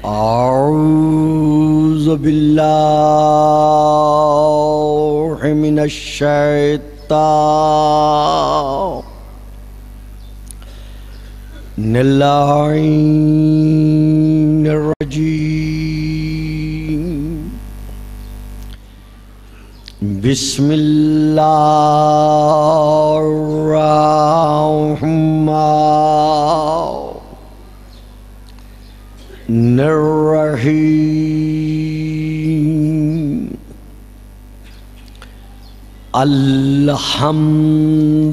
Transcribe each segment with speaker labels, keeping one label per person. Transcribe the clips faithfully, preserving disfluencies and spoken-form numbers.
Speaker 1: اعوذ باللہ من الشیطان اللعین الرجیم بسم اللہ الرحمن الرحیم الحمد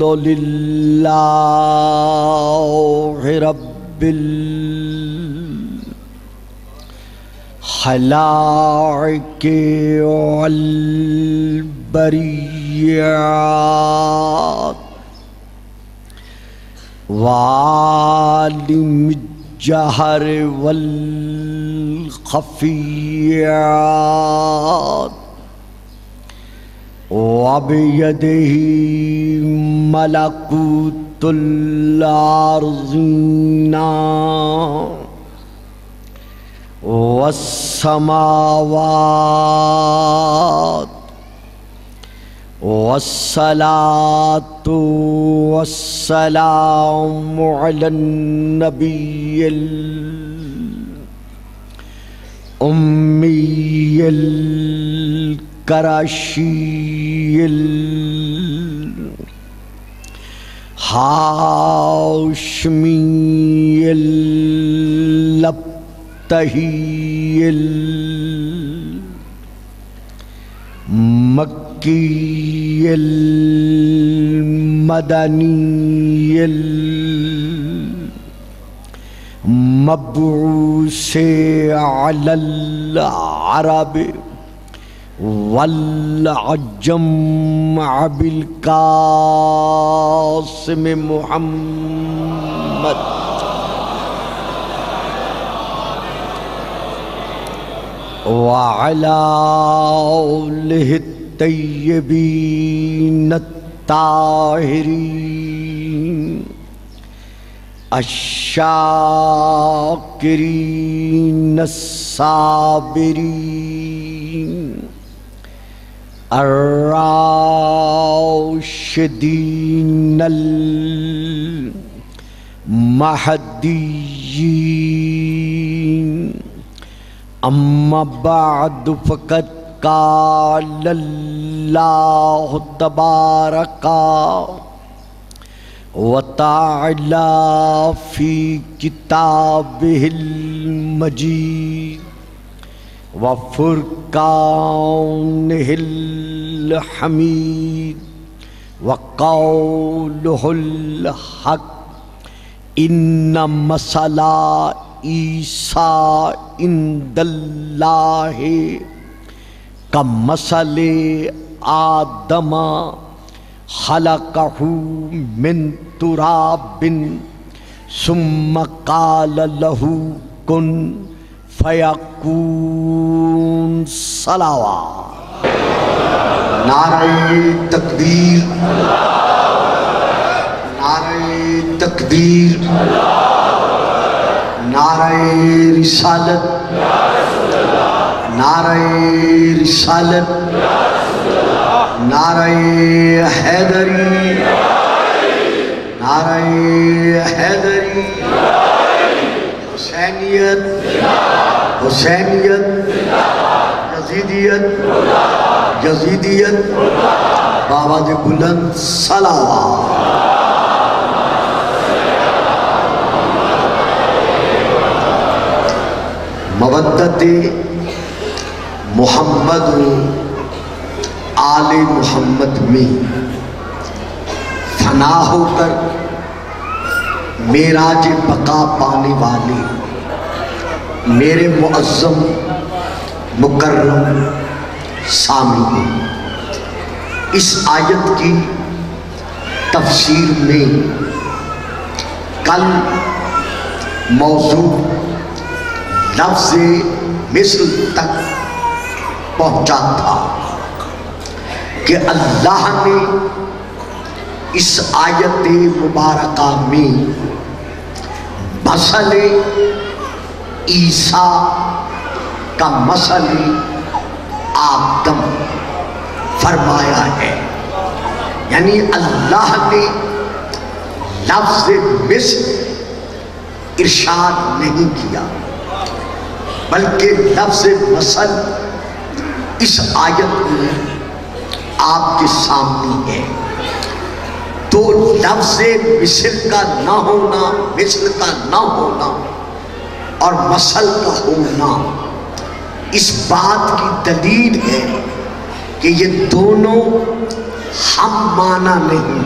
Speaker 1: للہ رب الخلائق والبریات وعالم الجہر والخفیات وبیدہ ملکوت الارضین والسماوات والصلاة والسلام علی النبی الأمی القرشی الہاشمی الابتہی المکی المدنی المبعوث علی العرب والعجم بالقاسم محمد وعلى آلہ الطیبین الطاہرین الشاکرین الصابرین الراشدین المہدیین اما بعد فقد قال اللہ تبارک وتعالی فی کتابہ المجید وفرقانہ الحمید وقولہ الحق ان مثل عیسیٰ عند اللہ کمثل آدم خلقہ من تراب ثم قال له کن فیکون صلوات نعرہ تکبیر نعرہ تکبیر نعرہ رسالت نعرہ رسالت نعرہ حیدری نعرہ حیدری حسینیت حسینیت یزیدیت یزیدیت بابا دے بلند صلوات مودت محمد آل محمد میں فنا ہو کر معراج بقا پانے والے میرے معظم مکرم سامعین، اس آیت کی تفسیر میں کل موضوع لفظ مثل تک پہنچا تھا کہ اللہ نے اس آیت آیت مبارکہ میں مثل عیسیٰ کا مثل آدم فرمایا ہے، یعنی اللہ نے لفظ مثل ارشاد نہیں کیا، بلکہ لفظ مثل اس آیت میں آپ کے سامنے ہے۔ تو لفظ مثل کا نہ ہونا، مثل کا نہ ہونا اور مثل کا ہونا اس بات کی دلیل ہے کہ یہ دونوں ہم معنی نہیں،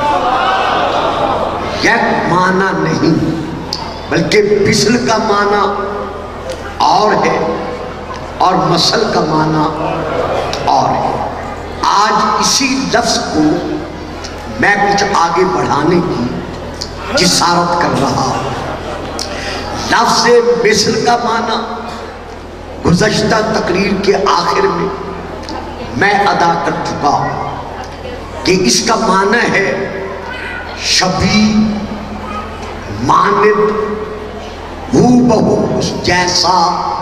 Speaker 1: یک معنی نہیں، بلکہ مثل کا معنی اور ہے اور مثل کا معنی اور ہے۔ آج اسی لفظ کو میں کچھ آگے بڑھانے کی جسارت کر رہا ہوں۔ لفظ مثل کا معنی گزشتہ تقریر کے آخر میں میں ادا کر چکا ہوں کہ اس کا معنی ہے شبیہ، مانند، ہو بہو اس جیسا،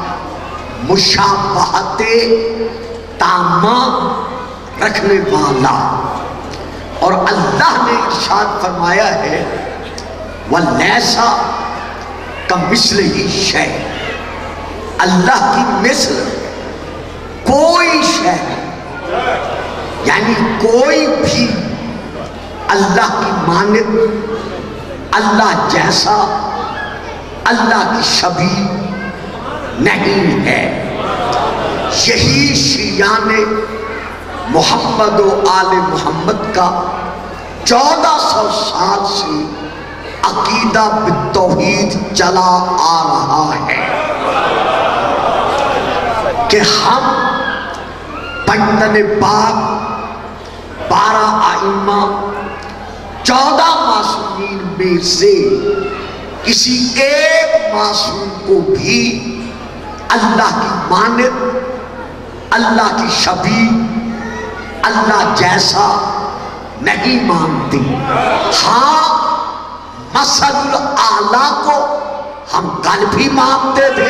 Speaker 1: مشابہت تامہ رکھنے والا۔ اور اللہ نے ارشاد فرمایا ہے وَلَيْسَ كَمِثْلِهِ شَيْءٌ، اللہ کی مثل کوئی شے نہیں، یعنی کوئی بھی اللہ کی مانند، اللہ جیسا، اللہ کی شبیہ نہیں ہے۔ یہی شیعان محمد و آل محمد کا چودہ سو سال سے عقیدہ بالتوحید چلا آ رہا ہے کہ ہم پنجتن پاک، بارہ ائمہ، چودہ معصومین میں سے کسی ایک معصوم کو بھی اللہ کی مانند، اللہ کی شبیہ، اللہ جیسا نہیں مانتے۔ ہاں مثل الاعلیٰ کو ہم کل بھی مانتے تھے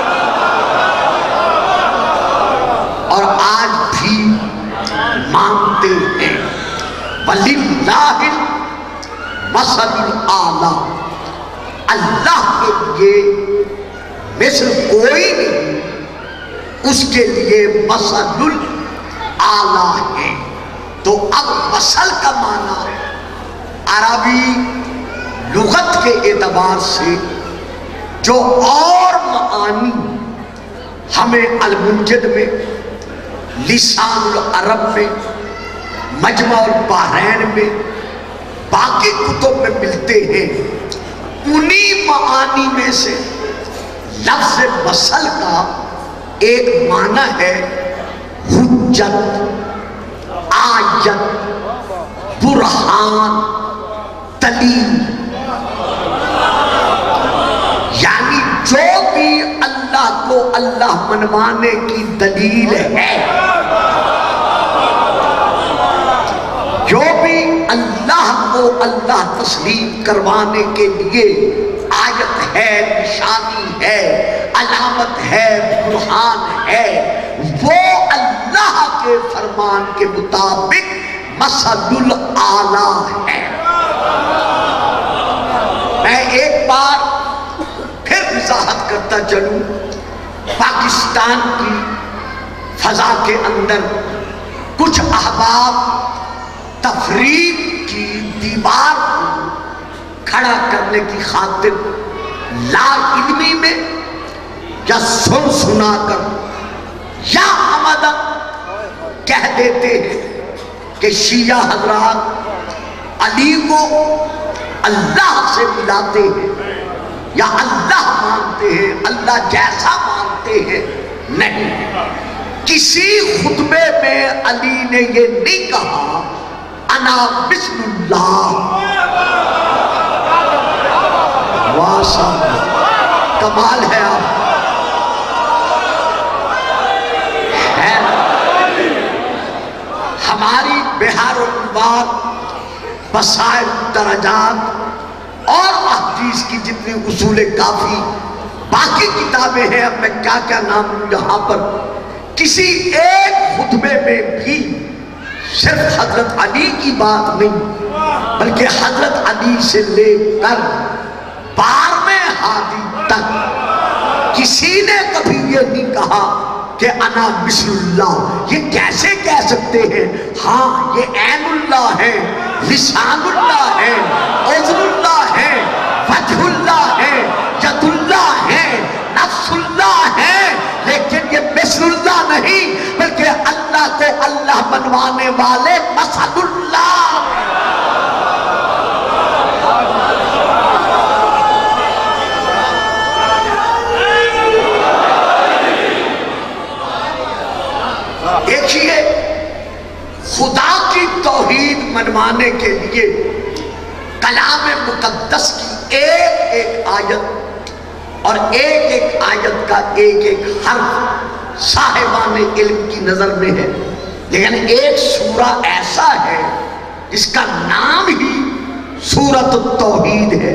Speaker 1: اور آج بھی مانتے ہیں۔ وَلِلَّهِ الْمَثَلُ الْأَعْلَىٰ، اللہ کے لیے مثل کوئی نہیں، اس کے لیے مثل الاعلیٰ ہے۔ تو اب مثل کا معنی عربی لغت کے اعتبار سے جو اور معانی ہمیں المنجد میں، لسان العرب میں، مجمع البحرین میں، باقی کتب میں ملتے ہیں، انہی معانی میں سے لفظ مثل کا ایک معنی ہے حجت، آیت، برہان، دلیل، یعنی جو بھی اللہ کو اللہ منوانے کی دلیل ہے، جو بھی اللہ کو اللہ تسلیم کروانے کے لیے آیت ہے، نشانی ہے، علامت ہے، برہان ہے، وہ اللہ کے فرمان کے مطابق مثل الاعلیٰ ہے۔ میں ایک بار پھر وضاحت کرتا چلوں، پاکستان کی فضا کے اندر کچھ احباب تفریق کی دیوار کو کھڑا کرنے کی خاطر لا علمی میں یا سن سنا کر یا عمدن کہہ دیتے ہیں کہ شیعہ حضرات علی کو اللہ سے ملاتے ہیں یا اللہ مانتے ہیں، اللہ جیسا مانتے ہیں۔ نہیں، کسی خطبے میں علی نے یہ نہیں کہا انا بسم اللہ۔ واہ صاحب، کمال ہے آپ۔ ہماری بہار الانوار، بصائر درجات اور احادیث کی جتنی اصول کافی باقی کتابیں ہیں، اب میں کیا کیا نام لوں یہاں پر. کسی ایک خطبے میں بھی صرف حضرت علی کی بات نہیں، بلکہ حضرت علی سے لے کر بارہویں ہادی تک کسی نے کبھی یہ نہیں کہا کہ انا مثل اللہ. یہ کیسے کہہ سکتے ہیں؟ ہاں یہ عین اللہ ہے، لسان اللہ ہے، عذر اللہ ہے، وجہ اللہ ہے، ید اللہ ہے، نفس اللہ ہے، لیکن یہ مثل اللہ نہیں، بلکہ اللہ کو اللہ بنوانے والے مثل اللہ. دیکھیے، خدا کی توحید منوانے کے لیے کلام مقدس کی ایک ایک آیت اور ایک ایک آیت کا ایک ایک حرف صاحبان علم کی نظر میں ہے. لیکن ایک سورہ ایسا ہے جس کا نام ہی سورۃ التوحید ہے،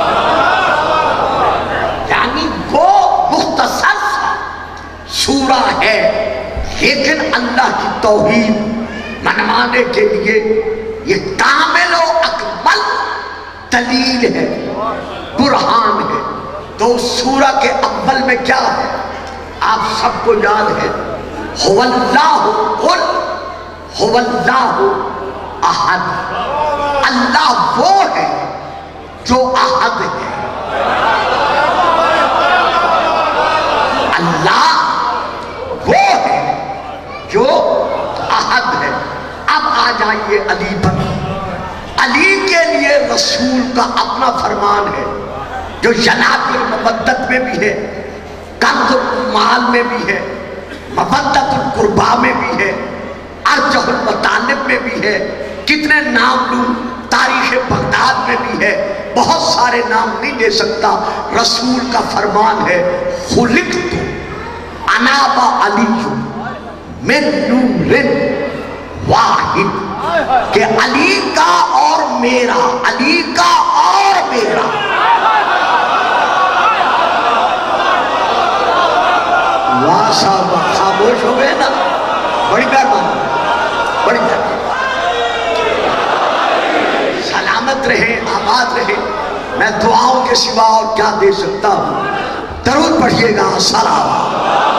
Speaker 1: یعنی وہ مختصر سا سورہ ہے، لیکن اللہ کی توحید منوانے کے لیے یہ کامل و اکمل دلیل ہے، برہان ہے. تو سورہ کے اول میں کیا ہے آپ سب کو یاد ہے؟ هو اللہ قل هو اللہ احد. اللہ وہ ہے جو احد ہے. اللہ وہ ہے جو احد ہے. اب آ جائیے علی پر. علی کے لیے رسول کا اپنا فرمان ہے جو جناب المودت میں بھی ہے، کنز المال میں بھی ہے، مودت القربا میں بھی ہے، ارجح المطالب میں بھی ہے. کتنے نام لوں، تاریخ بغداد میں بھی ہے، بہت سارے نام نہیں دے سکتا. رسول کا فرمان ہے خلقت انا و علی من نور واحد، کہ علی کا اور میرا، علی کا اور میرا. واہ صاحب خاموش ہو گئے نا، بڑی مہربانی، بڑی مہربانی. سلامت رہے، آباد رہے. میں دعاؤں کے سوا اور کیا دے سکتا ہوں؟ درود پڑھیے گا. سلام.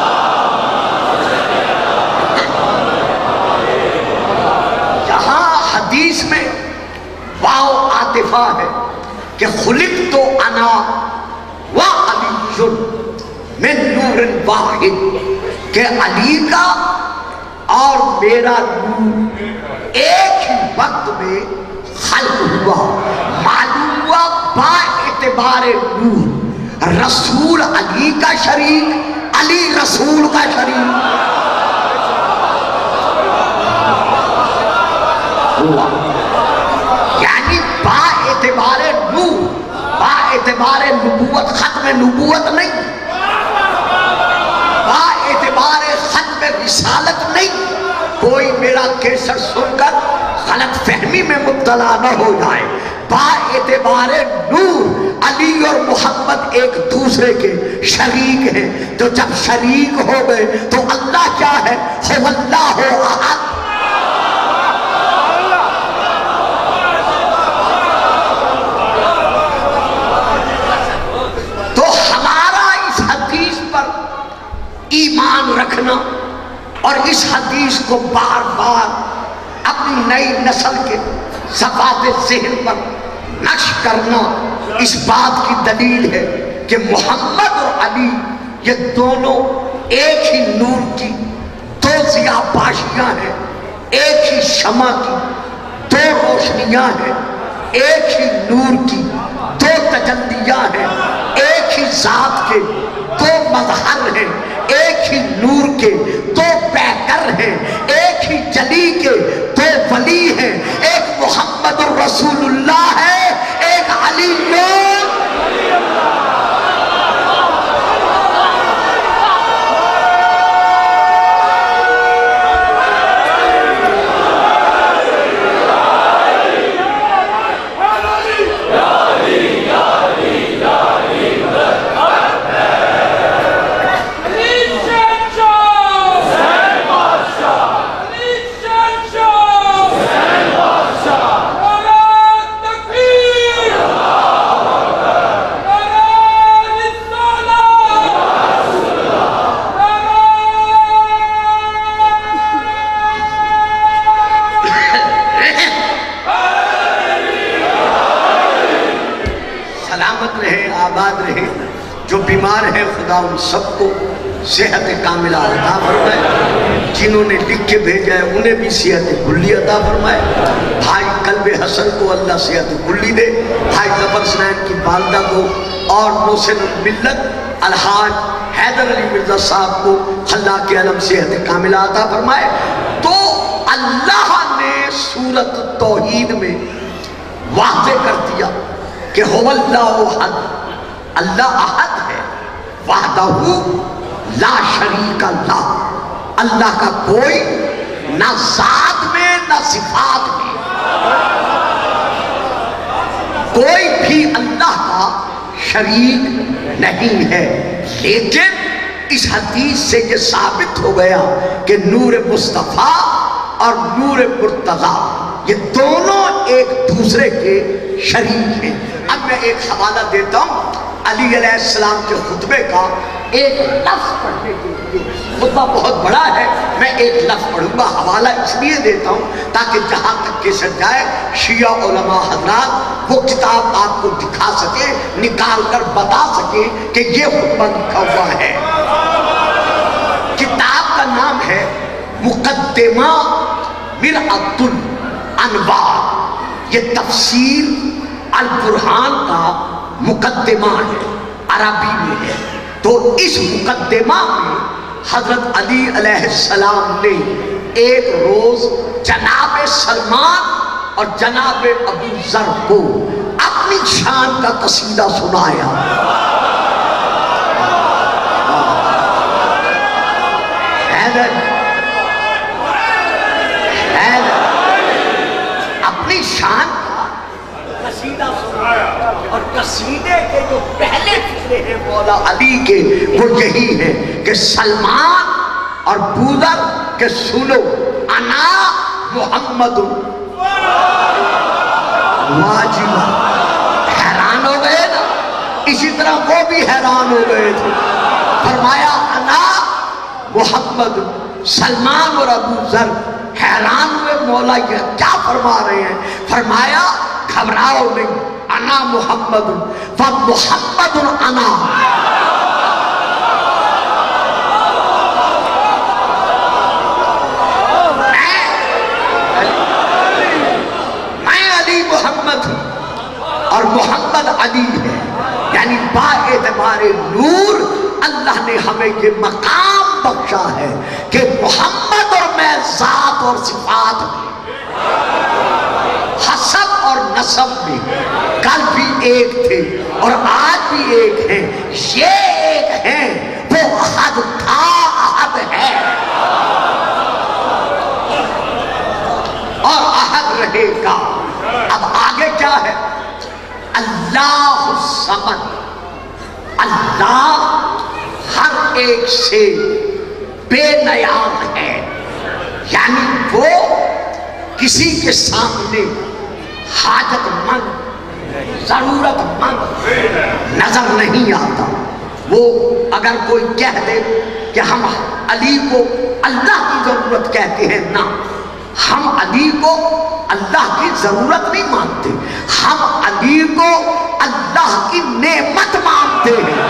Speaker 1: حدیث میں واو عاطفہ ہے کہ خلقت انا و علی من نور واحد، کہ علی کا اور میرا نور ایک ہی وقت میں خلق ہوا. معلوم ہوا با اعتبار نور رسول علی کا شریک، علی رسول کا شریک ہوا. یعنی با اعتبار نور، با اعتبار نبوت، ختم نبوت نہیں، با اعتبار ختم رسالت نہیں. کوئی میرا کیسٹ سن کر غلط فہمی میں مبتلا نہ ہو جائے. با اعتبار نور علی اور محمد ایک دوسرے کے شریک ہیں. تو جب شریک ہو گئے تو اللہ کیا ہے؟ هو اللہ احد. ایمان رکھنا اور اس حدیث کو بار بار اپنی نئی نسل کے صفات ذہن پر نقش کرنا اس بات کی دلیل ہے کہ محمد اور علی یہ دونوں ایک ہی نور کی دو ضیاء پاشیاں ہیں، ایک ہی شمع کی دو روشنیاں ہیں، ایک ہی نور کی دو تجلیاں ہیں، ایک ہی ذات کے دو مظہر ہیں، ایک ہی نور کے دو پیکر ہیں، ایک ہی جلی کے دو ولی ہیں. ایک محمد الرسول اللہ ہے، ایک علی نور. اللہ ان سب کو صحت کاملہ عطا فرمائے، جنہوں نے لکھ کے بھیجا ہے انہیں بھی صحت کلی عطا فرمائے۔ بھائی قلب حسن کو اللہ صحت کلی دے، بھائی ظفر حسنین کی والدہ کو اور محسن الملت الحاج حیدر علی مرزا صاحب کو اللہ کے علم صحت کاملہ عطا فرمائے۔ تو اللہ نے سورۃ توحید میں واضح کر دیا کہ هو اللہ احد، اللہ احد ہے، وحدہ لا شریک اللہ، اللہ کا کوئی نہ ذات میں نہ صفات میں، کوئی بھی اللہ کا شریک نہیں ہے۔ لیکن اس حدیث سے یہ ثابت ہو گیا کہ نور مصطفیٰ اور نور مرتضیٰ یہ دونوں ایک دوسرے کے شریک ہیں۔ اب میں ایک حوالہ دیتا ہوں علی علیہ السلام کے خطبے کا، ایک لفظ پڑھنے کے لیے، خطبہ بہت بڑا ہے، میں ایک لفظ پڑھوں گا، حوالہ اس لیے دیتا ہوں تاکہ جہاں تک کے سر جائے شیعہ علماء حضرات وہ کتاب آپ کو دکھا سکے، نکال کر بتا سکے کہ یہ خطبہ لکھا ہوا ہے۔ کتاب کا نام ہے مقدمہ مرآۃ الانوار، یہ تفسیر البرہان کا مقدمہ ہے، عربی میں ہے۔ تو اس مقدمہ میں حضرت علی علیہ السلام نے ایک روز جناب سلمان اور جناب ابو ذر کو اپنی شان کا قصیدہ سنایا۔ حیدر حیدر اپنی شان کا قصیدہ سنایا، اور قصیدے کے جو پہلے فقرے ہیں مولا علی کے وہ یہی ہے کہ سلمان اور بوذر کہ سنو انا محمد، واجبہ حیران ہو گئے نا، اسی طرح وہ بھی حیران ہو گئے تھے۔ فرمایا انا محمد، سلمان اور ابو ذر حیران ہوئے، مولا یہ کیا فرما رہے ہیں؟ فرمایا گھبراؤ نہیں، انا محمد و محمد انا، میں علی محمد ہوں اور محمد علی ہے، یعنی با اعتبار نور اللہ نے ہمیں یہ مقام بخشا ہے کہ محمد اور میں ذات اور صفات میں، حسب اور نسب میں کل بھی ایک تھے اور آج بھی ایک ہیں، یہ ایک ہیں، وہ احد تھا احد ہے اور احد رہے گا۔ اب آگے کیا ہے؟ اللہ الصمد، اللہ ہر ایک سے بے نیاز ہے، یعنی وہ کسی کے سامنے حاجت مند ضرورت مند نظر نہیں آتا۔ وہ اگر کوئی کہہ دے کہ ہم علی کو اللہ کی ضرورت کہتے ہیں، نہ، ہم علی کو اللہ کی ضرورت نہیں مانتے، ہم علی کو اللہ کی نعمت مانتے ہیں۔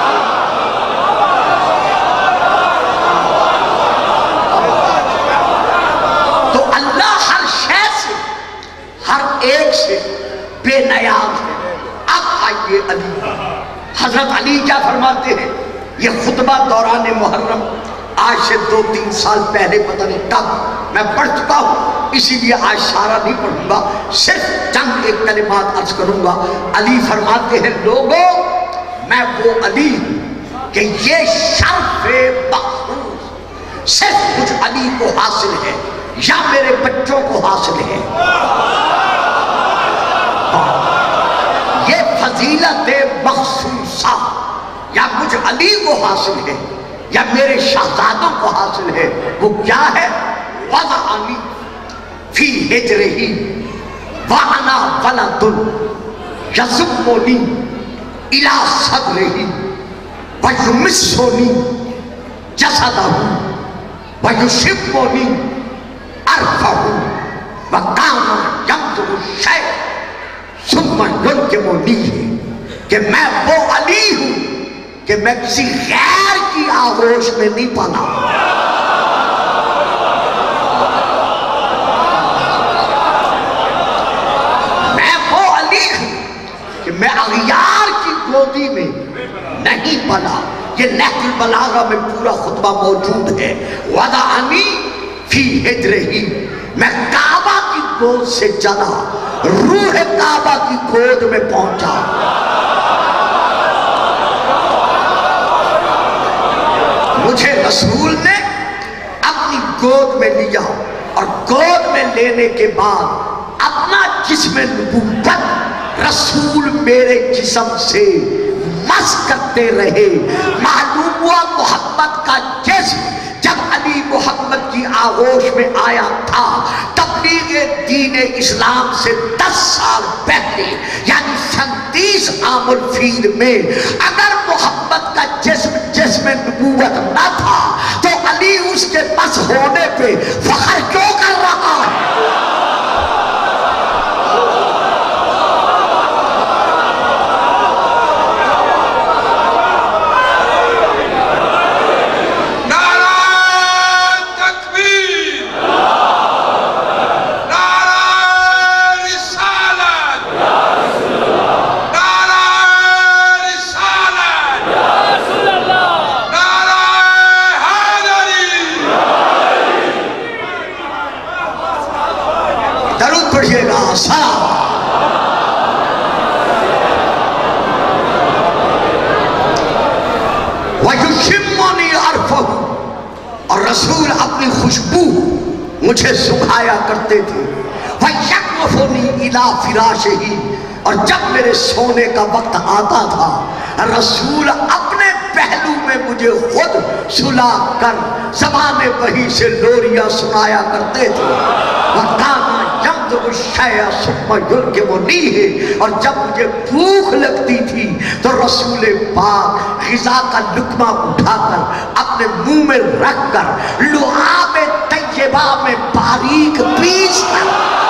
Speaker 1: تو اللہ ہر شے سے، ہر ایک سے بے نیاز ہے۔ اب آئیے علی، حضرت علی کیا فرماتے ہیں؟ یہ خطبہ دوران محرم آج سے دو تین سال پہلے پتہ نہیں کب میں پڑھ چکا ہوں، اسی لیے آج سارا نہیں پڑھوں گا، صرف چند ایک کلمات عرض کروں گا۔ علی فرماتے ہیں لوگوں میں وہ علی ہوں کہ یہ شرف مخصوص صرف کچھ علی کو حاصل ہے یا میرے بچوں کو حاصل ہے، یہ فضیلت مخصوصہ یا مجھ علی کو حاصل ہے یا میرے شہزادوں کو حاصل ہے۔ وہ کیا ہے؟ وضعنی فی ہجرہی وانا ولد یضمنی الی صدرہی ویمسنی جسدہ ویشمنی ارفہ وکان یمضغ الشیء ثم یلجمنی، کہ میں وہ علی ہوں کہ میں کسی غیر کی آغوش میں نہیں پالا. میں وہ علی ہوں کہ میں اغیار کی گودی میں نہیں پلا. یہ نہج البلاغہ میں پورا خطبہ موجود ہے. وَضَعَنِي فِي حِجْرِهِ، میں کعبہ کی گود سے چلا، روح کعبہ کی گود میں پہنچا. مجھے رسول نے اپنی گود میں لیا اور گود میں لینے کے بعد اپنا جسم نبوت رسول میرے جسم سے مس کرتے رہے. معلوم ہوا محمد کا جسم جب علی محمد کی آغوش میں آیا تھا تبلیغ دین اسلام سے دس سال پہلے، یعنی سنتیس عام الفیل میں اگر محمد کا جسم جسم نبوت نہ تھا تو علی اس کے مس ہونے پہ فخر کیوں کر رہا ہے؟ اور رسول اپنی خوشبو مجھے سکھایا کرتے تھے. وَيَقْوَفُنِي إِلَىٰ فِرَاشِهِ، اور جب میرے سونے کا وقت آتا تھا رسول اپنے پہلو میں مجھے خود سلا کر زبان وحی سے لوریاں سنایا کرتے تھے. وَكَانَ يَمْضُغُ الشَّيْءَ ثُمَّ يُلْقِمُنِيهِ، اور جب مجھے بھوک لگتی تھی تو رسول پاک غذا کا لقمہ اٹھا کر اپنے منہ میں رکھ کر لعاب طیبہ میں باریک پیس کر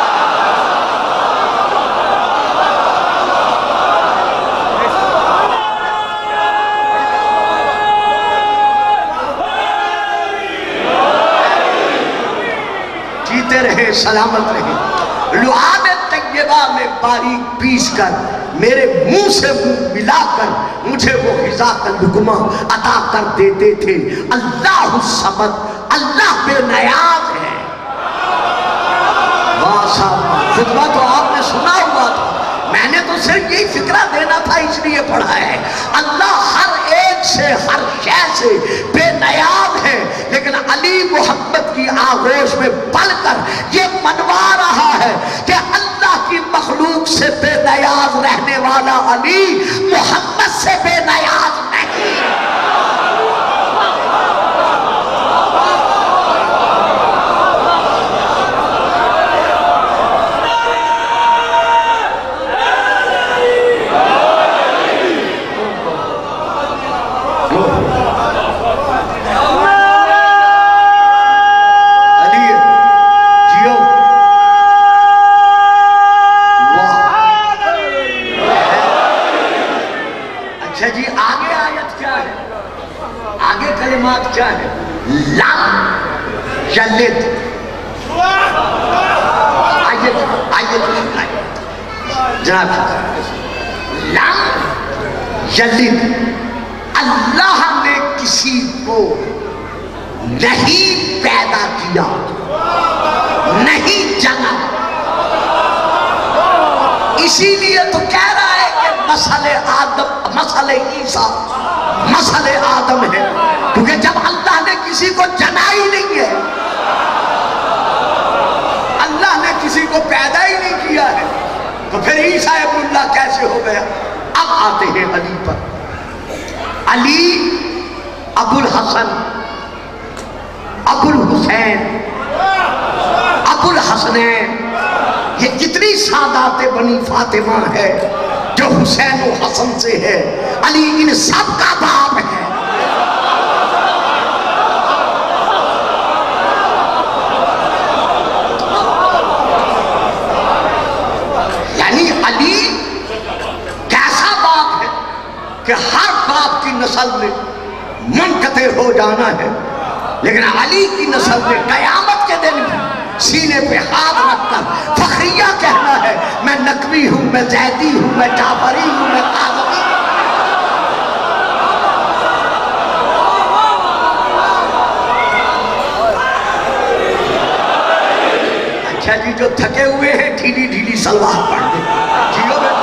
Speaker 1: رہے، سلامت رہے، لعاب طیبہ میں باریک پیس کر میرے منہ سے منہ ملا کر مجھے وہ غذا کا لقمہ عطا کر دیتے تھے. اللہ الصمد، اللہ بے نیاز ہے. واہ صاحب، خطبہ تو آپ نے سنا ہوا تھا، میں نے تو صرف یہی فکرہ دینا تھا اس لیے پڑھا ہے. اللہ ہر ایک سے ہر شے سے بے نیاز ہے، لیکن علی محمد کی آغوش میں پل کر یہ منوا رہا ہے کہ اللہ کی مخلوق سے بے نیاز رہنے والا علی محمد سے بے نیاز نہیں. کیا ہے؟ لم یلد. آیت آیت جناب لم یلد، اللہ نے کسی کو نہیں پیدا کیا، نہیں جنا. اسی لیے تو کہہ رہا ہے کہ مسئلہ آدم مسئلہ عیسیٰ مسئلہ آدم ہے، کیونکہ جب اللہ نے کسی کو جنا ہی نہیں ہے، اللہ نے کسی کو پیدا ہی نہیں کیا ہے، تو پھر عیسیٰ ابن اللہ کیسے ہو گیا؟ اب آتے ہیں علی پر. علی ابو الحسن، ابو الحسین، ابو الحسنین، یہ جتنی سادات بنی فاطمہ ہے جو حسین و حسن سے ہے، علی ان سب کا باپ ہے. یعنی علی کیسا باپ ہے کہ ہر باپ کی نسل جانا ہے، لیکن علی کی نسل نے قیامت کے دن سینے پہ ہاتھ رکھ کر فخریہ کہنا ہے، میں نقوی ہوں، میں زیدی ہوں، میں جعفری ہوں، میں قاسمی ہوں۔ اچھا جی، جو تھکے ہوئے ہیں ڈھیلی ڈھیلی سلوار پڑھ دیں، جیو میں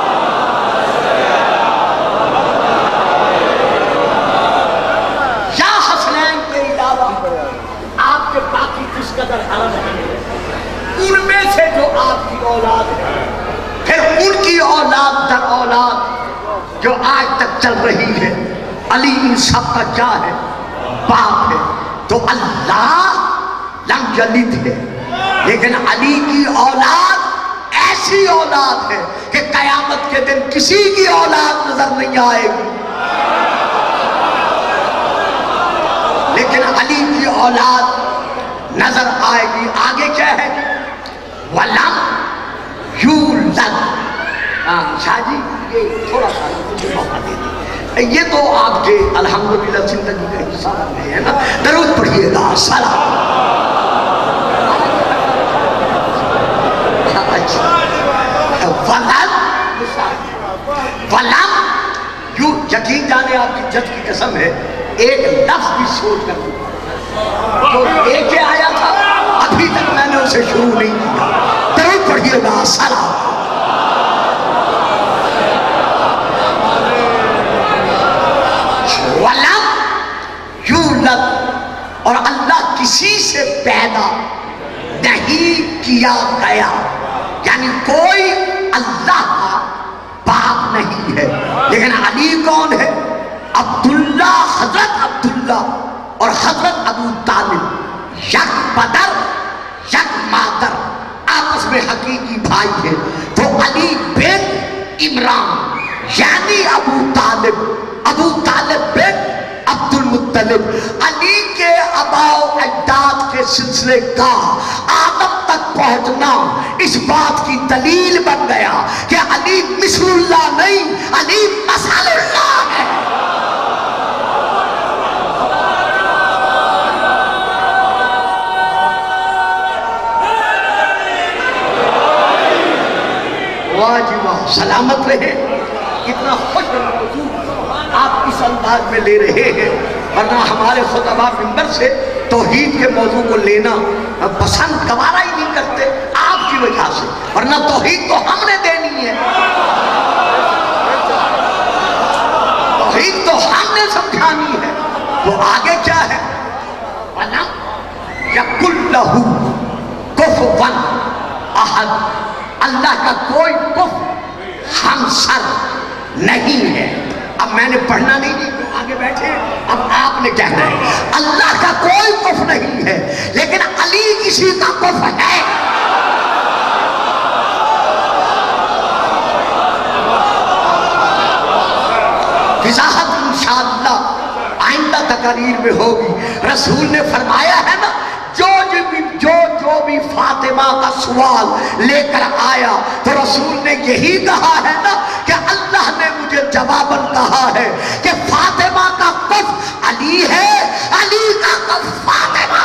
Speaker 1: یا حسنین کے علاوہ آپ کے باقی کس قدر حرم ہیں، ان میں سے جو آپ کی اولاد ہے، پھر ان کی اولاد در اولاد جو آج تک چل رہی ہے، علی ان سب کا کیا ہے؟ باپ ہے۔ تو اللہ لم یلد ہے، لیکن علی کی اولاد ایسی اولاد ہے کہ قیامت کے دن کسی کی اولاد نظر نہیں آئے گی، لیکن علی کی اولاد نظر آئے گی۔ آگے کیا ہے؟ وَلَمْ يُولَدْ۔ شاہ جی یہ تھوڑا سا مجھے موقع دے دیں، یہ تو آپ کے الحمدللہ زندگی کا حصہ نہیں ہے نا، درود پڑھیے گا، سلام۔ وَلَمْ یوں یقین جانے آپ کی جد کی قسم ہے، ایک لفظ بھی سوچ کر جو ایک ہی آیا تھا ابھی تک میں نے اسے شروع نہیں کیا، درود پڑھیے گا، سلام۔ وَلَمْ یُولَدْ، اور اللہ کسی سے پیدا نہیں کیا گیا، یعنی کوئی اللہ کا باپ نہیں ہے۔ لیکن علی کون ہے؟ عبداللہ، حضرت عبداللہ اور حضرت ابو طالب یک بدر یک مادر، آپس میں حقیقی بھائی ہیں۔ تو علی بن عمران یعنی ابو طالب، ابو طالب بن عبد المطلب، علی کے آباء و اجداد کے سلسلے کا آدم تک پہنچنا اس بات کی دلیل بن گیا کہ علی مثل اللہ نہیں، علی مثل اللہ ہے۔ واہ جی واہ، سلامت رہے، اتنا خوش موضوع آپ اس انداز میں لے رہے ہیں، ورنہ ہمارے خطبہ منبر سے توحید کے موضوع کو لینا پسند گوارا ہی نہیں کرتے آپ کی وجہ سے، ورنہ توحید تو ہم نے دینی ہے، توحید تو ہم نے سمجھانی ہے۔ تو آگے کیا ہے؟ وَلَمْ يَكُنْ لَهُ كُفُوًا أَحَدٌ، اللہ کا کوئی کف ہمسر نہیں ہے۔ اب میں نے پڑھنا نہیں دی، آگے بیٹھے، اب آپ نے کہنا ہے اللہ کا کوئی کف نہیں ہے، لیکن علی کسی کا کف ہے۔ وضاحت انشاءاللہ آئندہ تقاریر میں ہوگی۔ رسول نے فرمایا ہے نا، جو جو جو بھی فاطمہ کا سوال لے کر آیا تو رسول نے یہی کہا ہے نا کہ اللہ نے مجھے جواباً کہا ہے کہ فاطمہ کا کف علی ہے، علی کا کف فاطمہ۔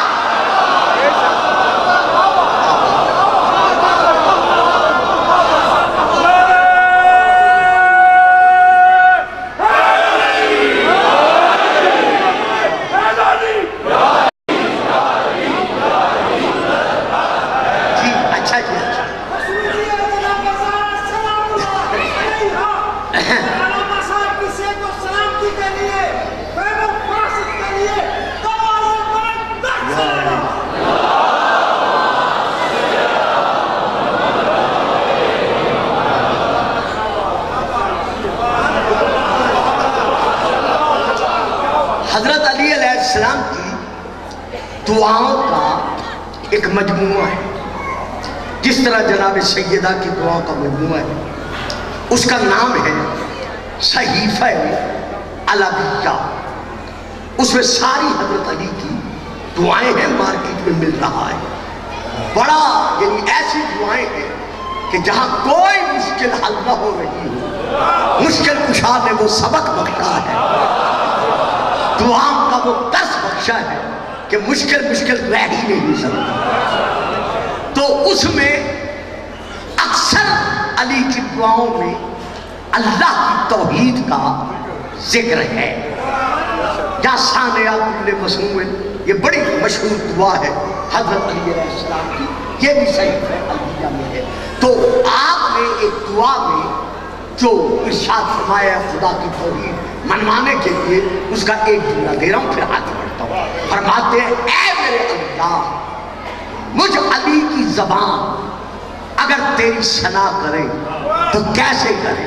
Speaker 1: حضرت علی علیہ السلام کی دعاؤں کا ایک مجموعہ ہے، جس طرح جناب سیدہ کی دعاؤں کا مجموعہ ہے، اس کا نام ہے صحیفہ علویہ۔ اس میں ساری حضرت علی کی دعائیں ہیں، مارکیٹ میں مل رہا ہے، بڑا یعنی ایسی دعائیں ہیں کہ جہاں کوئی مشکل حل نہ ہو رہی ہو، مشکل کشا نے وہ سبق بخشا ہے۔ دعاؤں کا وہ درس بخشا ہے کہ مشکل مشکل رہ ہی نہیں سکتا. تو اس میں اکثر علی کی دعاؤں میں اللہ کی توحید کا ذکر ہے. یا ثانیہ کل مسموع، یہ بڑی مشہور دعا ہے حضرت علی علیہ السلام کی، یہ بھی صحیح ہے الہیہ میں ہے. تو آپ نے ایک دعا میں جو ارشاد فرمایا ہے خدا کی توحید منوانے کے لیے، اس کا ایک جملہ دے رہا ہوں پھر آگے بڑھتا ہوں. فرماتے ہیں اے میرے اللہ، مجھ علی کی زبان اگر تیری ثنا کرے تو کیسے کرے؟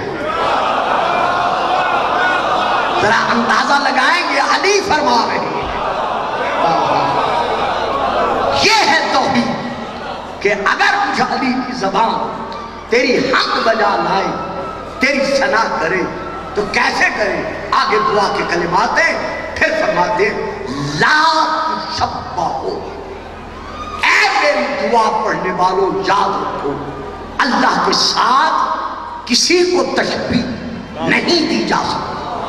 Speaker 1: ذرا اندازہ لگائیں گے علی فرما رہے ہیں. یہ ہے توحید کہ اگر مجھ علی کی زبان تیری حق بجا لائے، تیری ثنا کرے تو کیسے کرے؟ آگے دعا کے کلمات ہیں، پھر فرماتے ہیں لا تشبہو، اے میری دعا پڑھنے والوں یاد رکھو اللہ کے ساتھ کسی کو تشبیہ نہیں دی جا سکتی.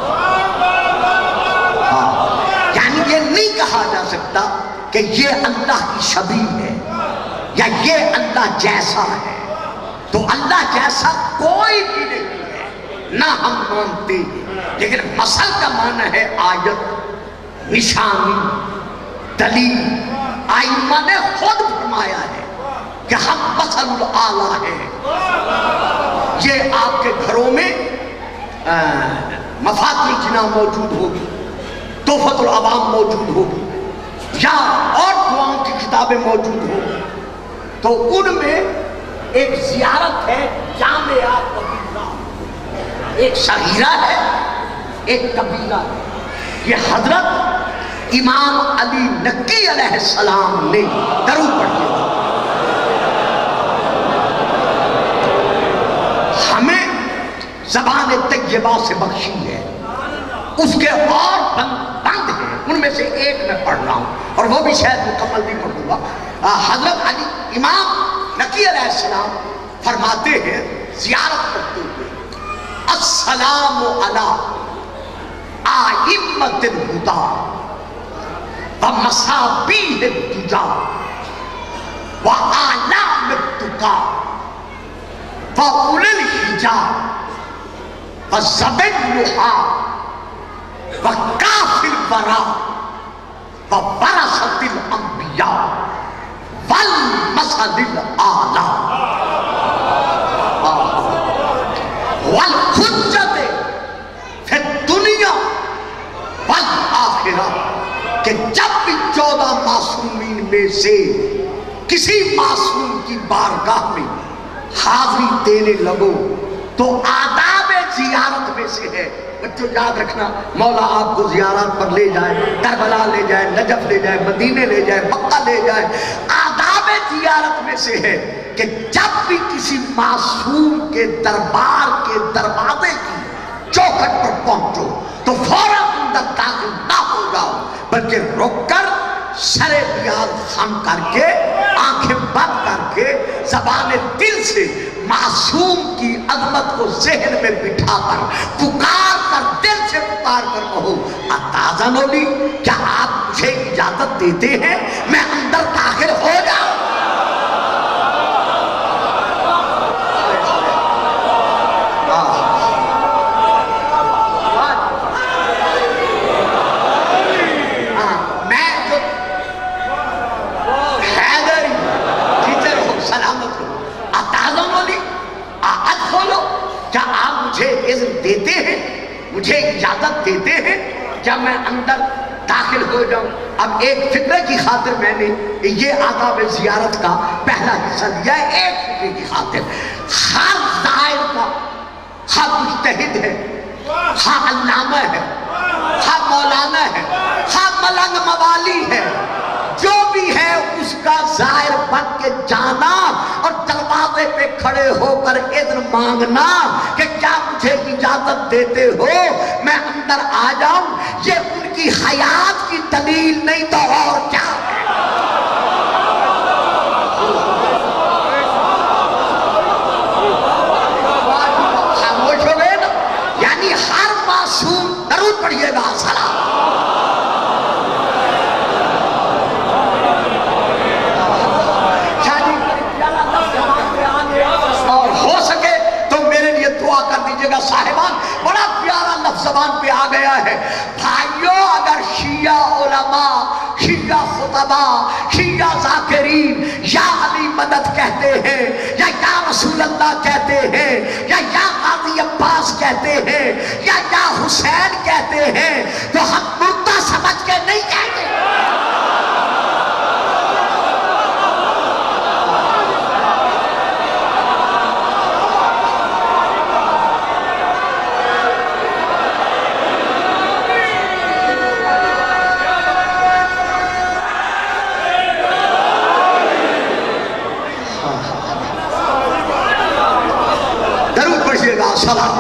Speaker 1: یعنی یہ نہیں کہا جا سکتا کہ یہ اللہ کی شبیہ ہے یا یہ اللہ جیسا ہے. تو اللہ جیسا کوئی بھی نہیں ہے، نہ ہم مانتے ہیں. لیکن مثل کا معنی ہے آیت، نشانی، دلیل. آئمہ نے خود فرمایا ہے کہ ہم مثل الاعلیٰ ہیں. یہ آپ کے گھروں میں مفاتیح الجنان موجود ہوگی، تحفۃ العوام موجود ہوگی، یا اور دعاؤں کی کتابیں موجود ہوگی. تو ان میں ایک زیارت ہے جامعہ کبیرہ، ایک صغیرہ ہے ایک کبیرہ ہے. یہ حضرت امام علی نقی علیہ السلام نے درود پڑھی ہے. ہمیں زبان طیبہ سے بخشی ہے، اس کے اور بند ہیں، ان میں سے ایک میں پڑھ رہا ہوں اور وہ بھی شاید مکمل نہیں پڑھوں گا. حضرت علی امام نقی علیہ السلام فرماتے ہیں زیارت کرتے ہوئے السلام علی ائمۃ الہدی ومصابیح الدجی وآلام التقی وأولی الحجی وذوی النحی وکافی الورى وورثۃ الانبیاء والمثل الاعلی والحجت فی الدنیا والآخرہ. کہ جب بھی چودہ معصومین میں سے کسی معصوم کی بارگاہ میں حاضری دینے لگو تو آداب زیارت میں سے ہے. بچوں یاد رکھنا، مولا آپ کو زیارت پر لے جائے، کربلا لے جائے، نجف لے جائے، مدینے لے جائے، مکہ لے جائے. آداب زیارت میں سے ہے کہ جب بھی کسی معصوم کے دربار کے دروازے کی چوکھٹ پر پہنچو تو فوراً اندر داخل نہ ہو جاؤ، بلکہ رک کر سر بیاض خم کر کے، آنکھیں بند کر کے، زبان دل سے معصوم کی عظمت کو ذہن میں بٹھا کر پکار کر دل سے پکار کر کہو اتاذن لی، کیا آپ مجھے اجازت دیتے ہیں میں اندر داخل ہو جاؤں؟ دیتے ہیں، مجھے اجازت دیتے ہیں جب میں اندر داخل ہو جاؤں. اب ایک فکرے کی خاطر میں نے یہ آداب زیارت کا پہلا حصہ لیا ہے. ایک فکرے کی خاطر ہر زائر کا ہر مجتہد ہے، ہر علامہ ہے، ہر مولانا ہے، ہر ملنگ موالی ہے، جو بھی ہے اس کا زائر بن کے جانا اور دروازے پہ کھڑے ہو کر اذن مانگنا کہ کیا مجھے اجازت دیتے ہو میں اندر آ جاؤں. یہ ان کی حیات کی دلیل نہیں تو اور کیا ہے. خاموش ہو گئے نا. یعنی ہر معصوم درود پڑھیے گا سلام یا خطبہ یا ذاکرین یا علی مدد کہتے ہیں یا یا رسول اللہ کہتے ہیں یا یا غازی عباس کہتے ہیں یا یا حسین کہتے ہیں تو ہم مردہ سمجھ کے نہیں کہتے. سلام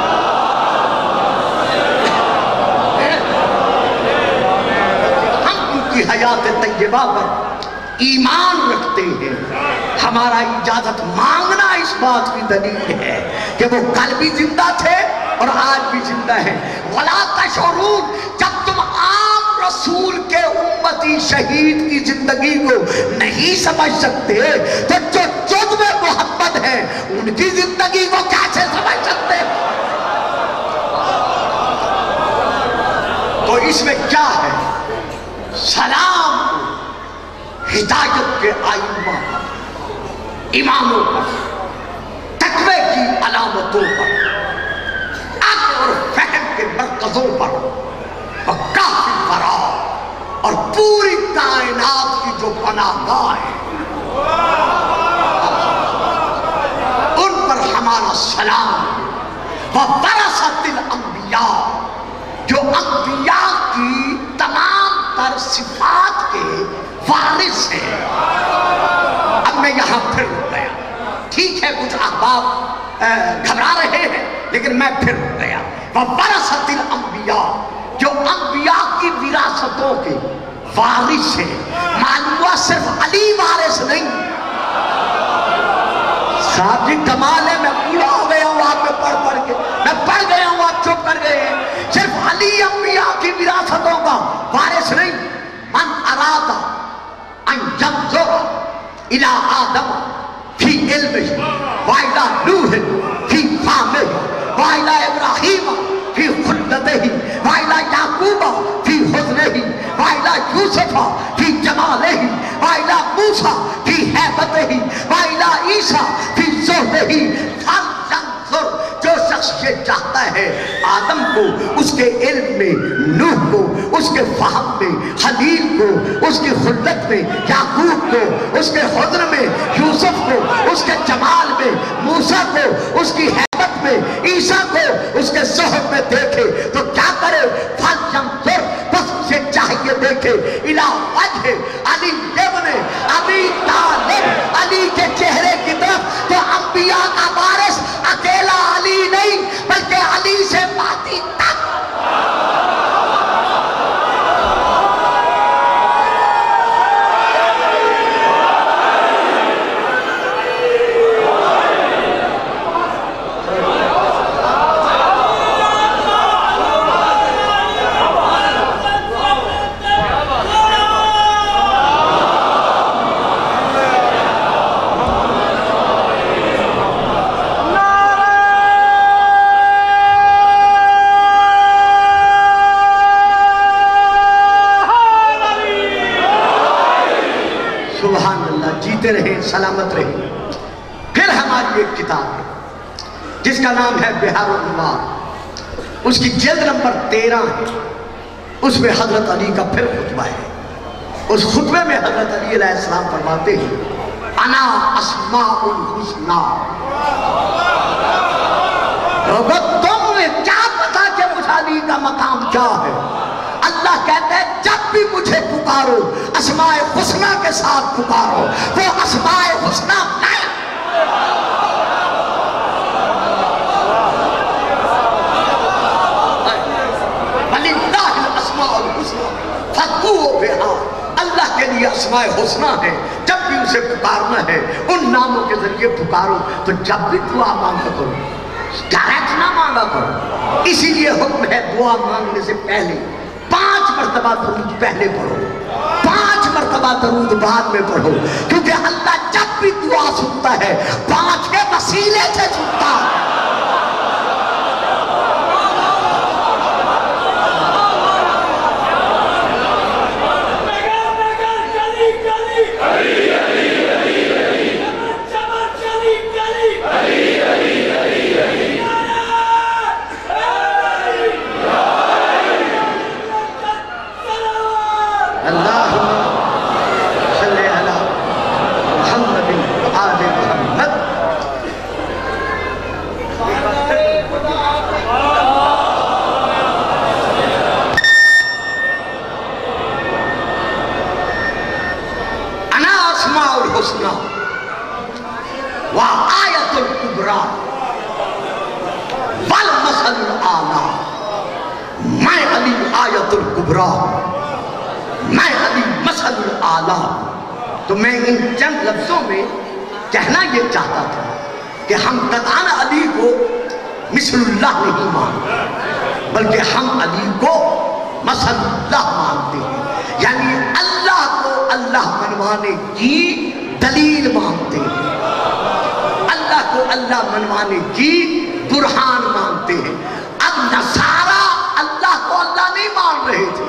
Speaker 1: ہم ان کی حیات طیبہ پر ایمان رکھتے ہیں. ہمارا اجازت مانگنا اس بات کی دلیل ہے کہ وہ کل بھی زندہ تھے اور آج بھی زندہ ہیں. وَلَا تَشْعُرُونَ جب تم عام رسول کے امتی شہید کی زندگی کو نہیں سمجھ سکتے تو جو جد میں محمد ہے ان کی زندگی کو کیسے سمجھ سکتے؟ تو اس میں کیا ہے؟ سلام ہدایت کے ائمہ پر، اماموں پر، تقوی کی علامتوں پر، عقل اور فہم کے مرکزوں پر، اور کافی قرار اور پوری کائنات کی جو پناہ گاہ ہے ان پر ہمارا سلام. وَوَرَثَتِ الْأَنْبِيَاء جو انبیاء کی تمام تر صفات کے وارث ہیں. اب میں یہاں پھر رک گیا. ٹھیک ہے کچھ احباب گھبرا رہے ہیں لیکن میں پھر رک گیا. وَوَرَثَتِ الْأَنْبِيَاء جو انبیاء کی وراثتوں کے وارث ہیں. معلوم ہوا صرف علی وارث نہیں. صاحب جی کمال ہے، میں پورا ہو گیا ہوں آپ میں پڑھ پڑھ کے، میں پڑھ گیا ہوں آپ چپ کر گئے ہیں. صرف علی انبیاء کی وراثتوں کا وارث نہیں. من اراد ان ينظر الى آدم فی علمہ وإلى نوح فی فہمہ وإلى ابراہیم فی خلدتہ وإلى یعقوب فی حزنہ وإلى یوسف فی جمالہ وإلى موسیٰ فی ہیبتہ وإلى عیسیٰ فی زہدہ فلینظر. جو شخص یہ چاہتا ہے آدم کو اس کے علم میں، نوح کو اس کے فہم میں، خلیل کو اس کی خلت میں، یعقوب کو اس کے حضر میں، یوسف کو اس کے جمال میں، موسیٰ کو اس کی حیبت میں، عیسیٰ کو اس کے زہد میں دیکھے تو کیا کرے؟ فلینظر بس اسے چاہیے دیکھے الی وجہ علی ابن ابی طالب، علی کے چہرے کی طرف. تو انبیاء کا وارث اکیلا علی نہیں بلکہ علی سے باتی تک. رہے سلامت رہے. پھر ہماری ایک کتاب ہے جس کا نام ہے بہار الانوار، اس کی جلد نمبر تیرہ ہے. اس میں حضرت علی کا پھر خطبہ ہے. اس خطبے میں حضرت علی علیہ السلام فرماتے ہیں انا اسماء الحسنى. تمہیں کیا پتا کہ مجھ علی کا مقام کیا ہے؟ اللہ کہتے ہیں جب بھی مجھے پکارو اسماء حسنہ کے ساتھ پکارو. وہ اسماء حسنہ میں وَلِلَّهِ الْأَسْمَاءُ الْحُسْنَى فَادْعُوهُ بِهَا. اللہ کے لیے اسماء حسنہ ہے. جب بھی اسے پکارنا ہے ان ناموں کے ذریعے پکارو. تو جب بھی دعا مانگا کرو ڈائریکٹ نہ مانگا کرو. اسی لیے حکم ہے دعا مانگنے سے پہلے پانچ مرتبہ درود پہلے پڑھو، پانچ مرتبہ درود بعد میں پڑھو. کیونکہ اللہ جب بھی دعا سنتا ہے پانچ کے وسیلے سے سنتا ہے. الحسنى وآیۃ الکبریٰ والمثل الاعلیٰ. میں علی آیۃ الکبریٰ، میں علی مثل الاعلیٰ. تو میں ان چند لفظوں میں کہنا یہ چاہتا تھا کہ ہم قطعاً علی کو مثل اللہ نہیں مانتے، بلکہ ہم علی کو مثل اللہ مانتے ہیں. یعنی اللہ کو اللہ منوانے کی دلیل مانتے ہیں، اللہ کو اللہ منوانے کی برہان مانتے ہیں. اب نصارہ اللہ کو اللہ نہیں مان رہے تھے،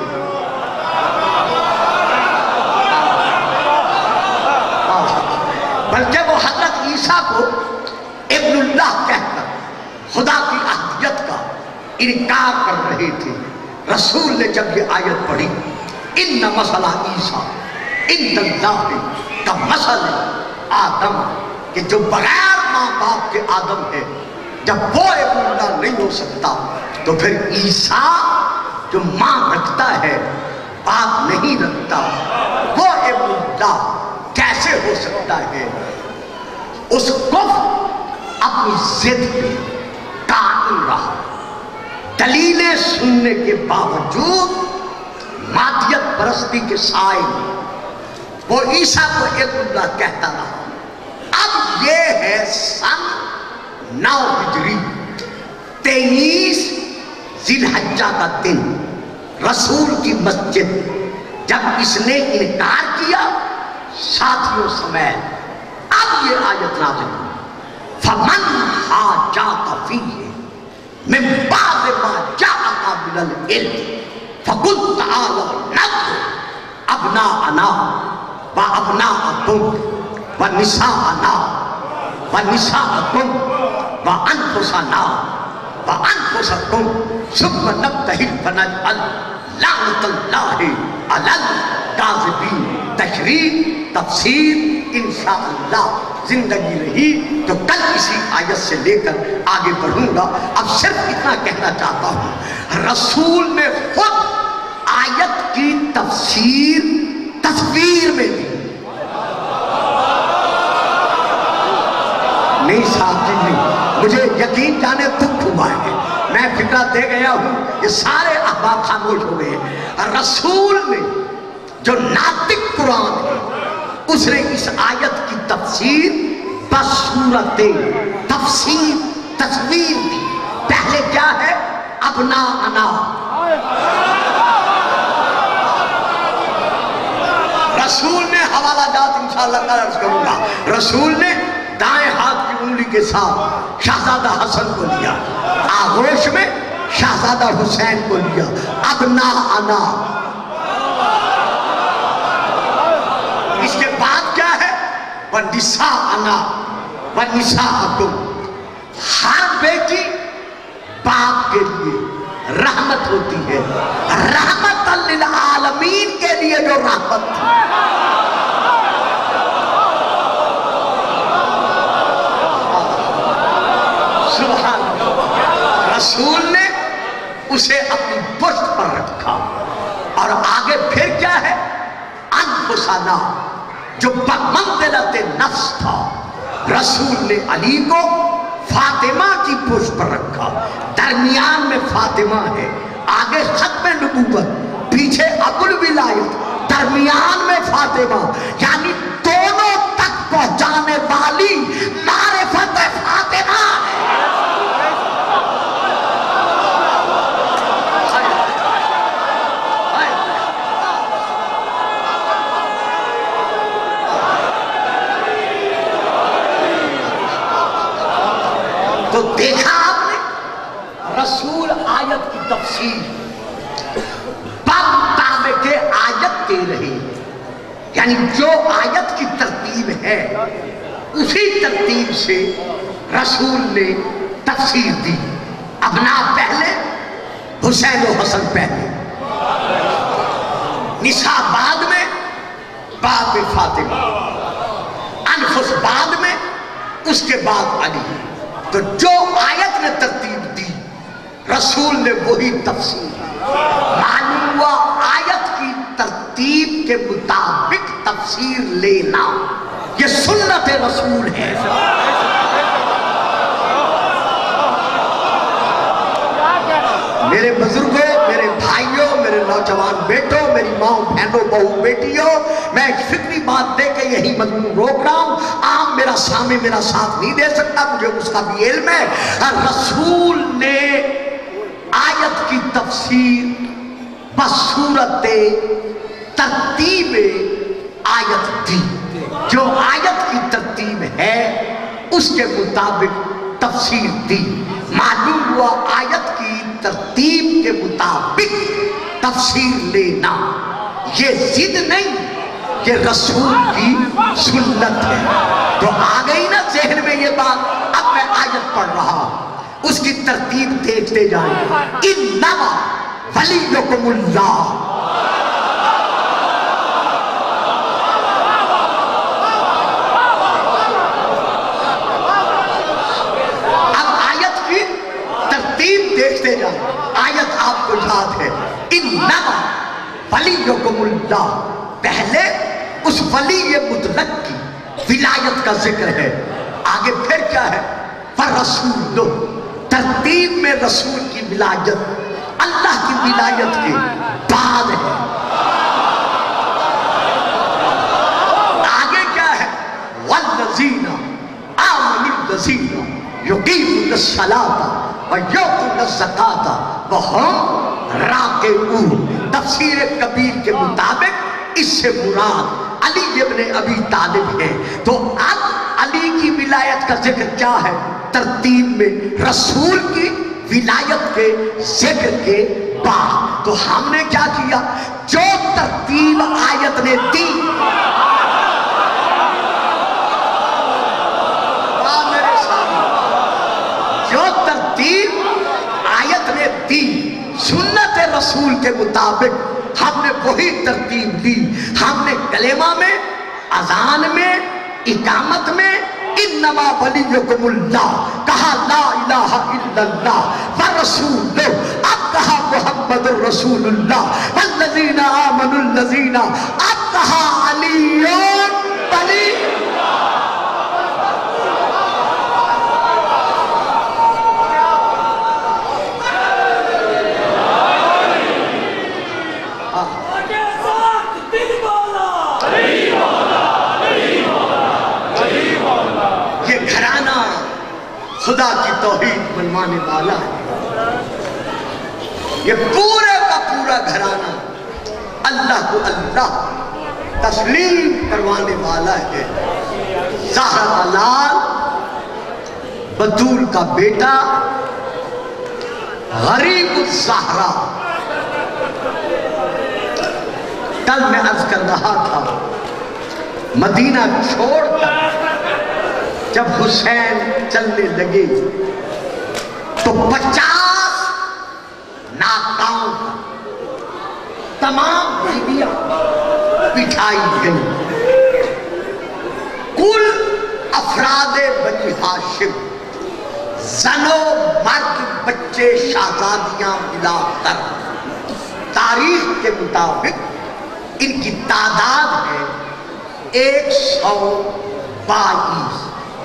Speaker 1: بلکہ وہ حضرت عیسیٰ کو ابن اللہ کہہ کر خدا کی احدیت کا انکار کر رہے تھے. رسول نے جب یہ آیت پڑھی ان مثل عیسیٰ عند اللہ کا مثل آدم، کہ جو بغیر ماں باپ کے آدم ہے، جب وہ ابن اللہ نہیں ہو سکتا تو پھر عیسیٰ جو ماں رکھتا ہے باپ نہیں رکھتا، وہ ابن اللہ کیسے ہو سکتا ہے؟ اس کفر اپنی ضد پہ قائم رہا، دلیلیں سننے کے باوجود مادیت پرستی کے سائے میں وہ عیسیٰ کو ابن اللہ کہتا رہا. اب یہ ہے سن نو ہجری، تیئیس ذی الحجہ کا دن، رسول کی مسجد جب اس نے انکار کیا ساتھیوں سمیت، اب یہ آیت نازل ہوئی فَمَنْ حَاجَاكَ فِيهِ مِنْ بَعْدِ مَا جَاءَكَ مِنَ الْعِلْمِ فَقُلْ تَعَالَوْا نَدْعُ أَبْنَاءَنَا وَأَبْنَاءَكُمْ وَنِسَاءَنَا وَنِسَاءَكُمْ وَأَنفُسَنَا وَأَنفُسَكُمْ ثُمَّ نَبْتَهِلْ فَنَجْعَلْ لَعْنَةَ اللَّهِ عَلَى الْكَاذِبِينَ. تشریح تفسیر انشاءاللہ زندگی رہی تو کل اسی آیت سے لے کر آگے بڑھوں گا. اب صرف اتنا کہنا چاہتا ہوں، رسول نے خود آیت کی تفسیر تصویر میں دی. نہیں صاحب جی نہیں، مجھے یقین جانے دکھ ہوا ہے، میں فکرہ دے گیا ہوں، یہ سارے احباب خاموش ہو گئے. رسول نے جو ناطق قرآن ہے اس نے اس آیت کی تفسیر بصورت تفسیر تصویر دی. پہلے کیا ہے؟ ابنا انا، رسول نے حوالہ جات انشاءاللہ تعالیٰ عرض کروں گا، رسول نے دائیں ہاتھ کی انگلی کے ساتھ شہزادہ حسن کو لیا، آغوش میں شہزادہ حسین کو لیا. ابنا انا، اس کے بعد کیا ہے؟ وَنِسَاءَنَا وَنِسَاءَكُمْ. ہر بیٹی باپ کے لیے رحمت ہوتی ہے، رحمت للعالمین کے لیے جو رحمت تھی. سبحان اللہ. رسول نے اسے اپنی پشت پر رکھا اور آگے پھر کیا ہے؟ انفسنا، جو بمنزلت نفس تھا، رسول نے علی کو فاطمہ کی پشت پر رکھا. درمیان میں فاطمہ ہے، آگے ختم نبوت، پیچھے ابو الولایت، درمیان میں فاطمہ، یعنی دونوں تک پہنچانے والی معرفت فاطمہ ہے. تو دیکھا آپ نے رسول آیت کی تفسیر باب تابع کے آیت دے رہے ہیں، یعنی جو آیت کی ترتیب ہے اسی ترتیب سے رسول نے تفسیر دی. ابنا پہلے، حسین و حسن پہلے، نساء بعد میں، بعد میں فاطمہ، انفس بعد میں، اس کے بعد علی. تو جو آیت نے ترتیب دی رسول نے وہی تفسیر. معلوم ہوا آیت کی ترتیب کے مطابق تفسیر لینا یہ سنت رسول ہے۔ میرے بزرگوں، میرے بھائیوں، میرے نوجوان بیٹوں، میری ماں بہنوں، بہو بیٹیوں، میں ایک فکری بات دے کے یہی مضمون روک رہا ہوں۔ عام میرا سامع میرا ساتھ نہیں دے سکتا، مجھے اس کا بھی علم ہے۔ رسول نے آیت کی تفسیر بصورت ترتیب آیت دی، جو آیت کی ترتیب ہے اس کے مطابق تفسیر دی۔ معلوم ہوا آیت کی ترتیب کے مطابق تفسیر لینا یہ ضد نہیں، یہ رسول کی سنت ہے۔ تو آ گئی نا ذہن میں یہ بات، اب میں آیت پڑھ رہا اس کی ترتیب دیکھتے جائیں۔ انما ولیکم اللہ، دیکھتے جائیں۔ آیت آپ کو یاد ہے، انما ولیکم اللہ، پہلے اس ولی مطلق کی ولایت کا ذکر ہے، آگے پھر کیا ہے؟ فرسول، ترتیب میں رسول کی ولایت اللہ کی ولایت کے بعد ہے۔ آگے کیا ہے؟ والذین آمنوا الذین یقیمون الصلاۃ وَيُؤْتُونَ الزَّکَاةَ وَهُمْ رَاکعُونَ۔ تفسیر کبیر کے مطابق اس سے مراد علی ابن ابی طالب ہے۔ تو اب علی کی ولایت کا ذکر کیا ہے؟ ترتیب میں رسول کی ولایت کے ذکر کے بعد۔ تو ہم نے کیا کیا؟ جو ترتیب آیت نے دی، جو ترتیب آیت نے دی سنت رسول کے مطابق ہم نے وہی ترتیب دی۔ ہم نے کلمہ میں، اذان میں، اقامت میں انما ولیکم اللہ کہا، لا الہ الا اللہ ورسولہ، اب کہا محمد الرسول اللہ، والذین آمنوا الذین، اب کہا علی ولی۔ خدا کی توحید منوانے والا ہے، یہ پورے کا پورا گھرانہ اللہ کو اللہ تسلیم کروانے والا ہے۔ زہرا لال بطول کا بیٹا، غریب الزہرا۔ کل میں عرض کر رہا تھا، مدینہ چھوڑ کر جب حسین چلنے لگے تو پچاس ناکاؤں تمام بیویاں بٹھائی گئی۔ کل افراد بنی ہاشم، زنو مرد بچے شہزادیاں ملا کر تاریخ کے مطابق ان کی تعداد ہے ایک سو بائیس۔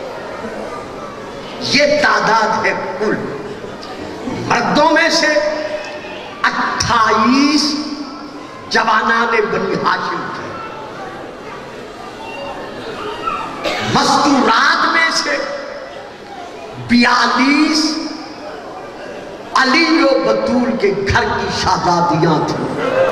Speaker 1: یہ تعداد ہے کل۔ مردوں میں سے اٹھائیس جوانان بنی ہاشم تھے، مستورات میں سے بیالیس علی و بطول کے گھر کی شہزادیاں تھیں۔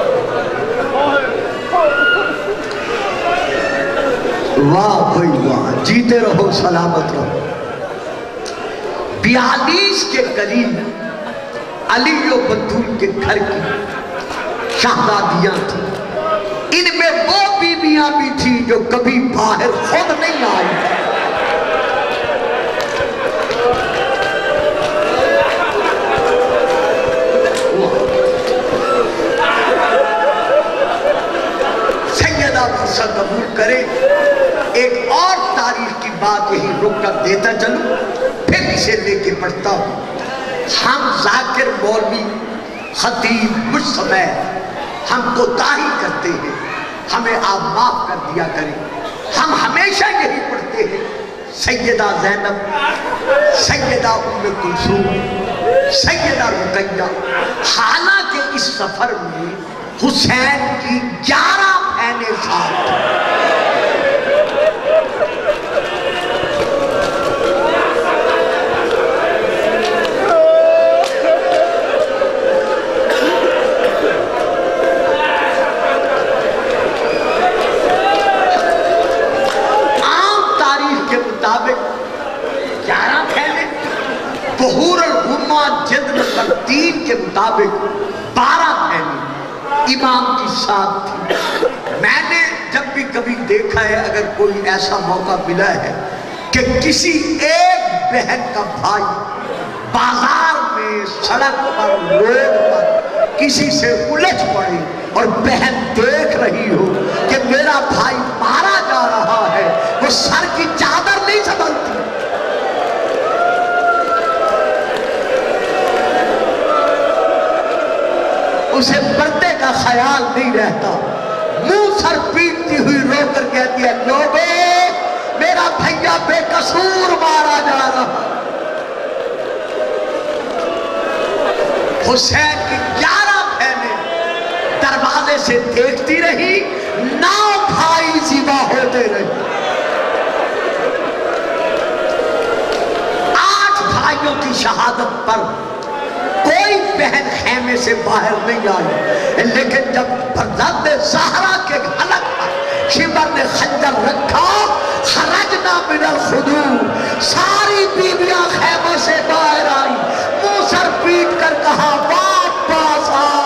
Speaker 1: واہ بھائی واہ، جیتے رہو سلامت رہو۔ بیالیس کے قریب علی و بطول کے گھر کی شہزادیاں تھیں۔ ان میں وہ بیویاں بھی تھیں جو کبھی باہر خود نہیں آئی تھی۔ سیدہ فرصت قبول کرے، ایک اور تاریخ کی بات یہی رک کر دیتا چلوں، پھر اسے لے کے پڑھتا ہوں۔ ہم ذاکر مولوی خطیب مجھ سمیت ہم کوتاہی کرتے ہیں، ہمیں آپ معاف کر دیا کریں۔ ہم ہمیشہ یہی پڑھتے ہیں سیدہ زینب، سیدہ ام کلثوم، سیدہ رقیہ۔ حالانکہ اس سفر میں حسین کی گیارہ بہنیں ساتھ گیارہ بہنیں، بحور الغمہ جلد نمبر تین کے مطابق بارہ بہنیں امام کی ساتھ تھی۔ میں نے جب بھی کبھی دیکھا ہے اگر کوئی ایسا موقع ملا ہے کہ کسی ایک بہن کا بھائی بازار میں، سڑک پر، روڈ پر کسی سے الجھ پڑے اور بہن دیکھ رہی ہو کہ میرا بھائی مارا جا رہا ہے، وہ سر کی چادر نہیں سنبھالتی، اسے پردے کا خیال نہیں رہتا، منہ سر پیٹتی ہوئی رو کر کہتی ہے لوگے میرا بھیا بے قصور مارا جا رہا۔ حسین کی گیارہ بہنیں دروازے سے دیکھتی رہی، نو بھائی ذبح ہوتے رہے۔ آٹھ بھائیوں کی شہادت پر کوئی بہن خیمے سے باہر نہیں آئی، لیکن جب فرزند زہرا کے حلق پر شمر نے خنجر رکھا، خرجنا من الخدود، ساری بیویاں خیموں سے باہر آئی، منہ سر پیٹ کر کہا واپس آ۔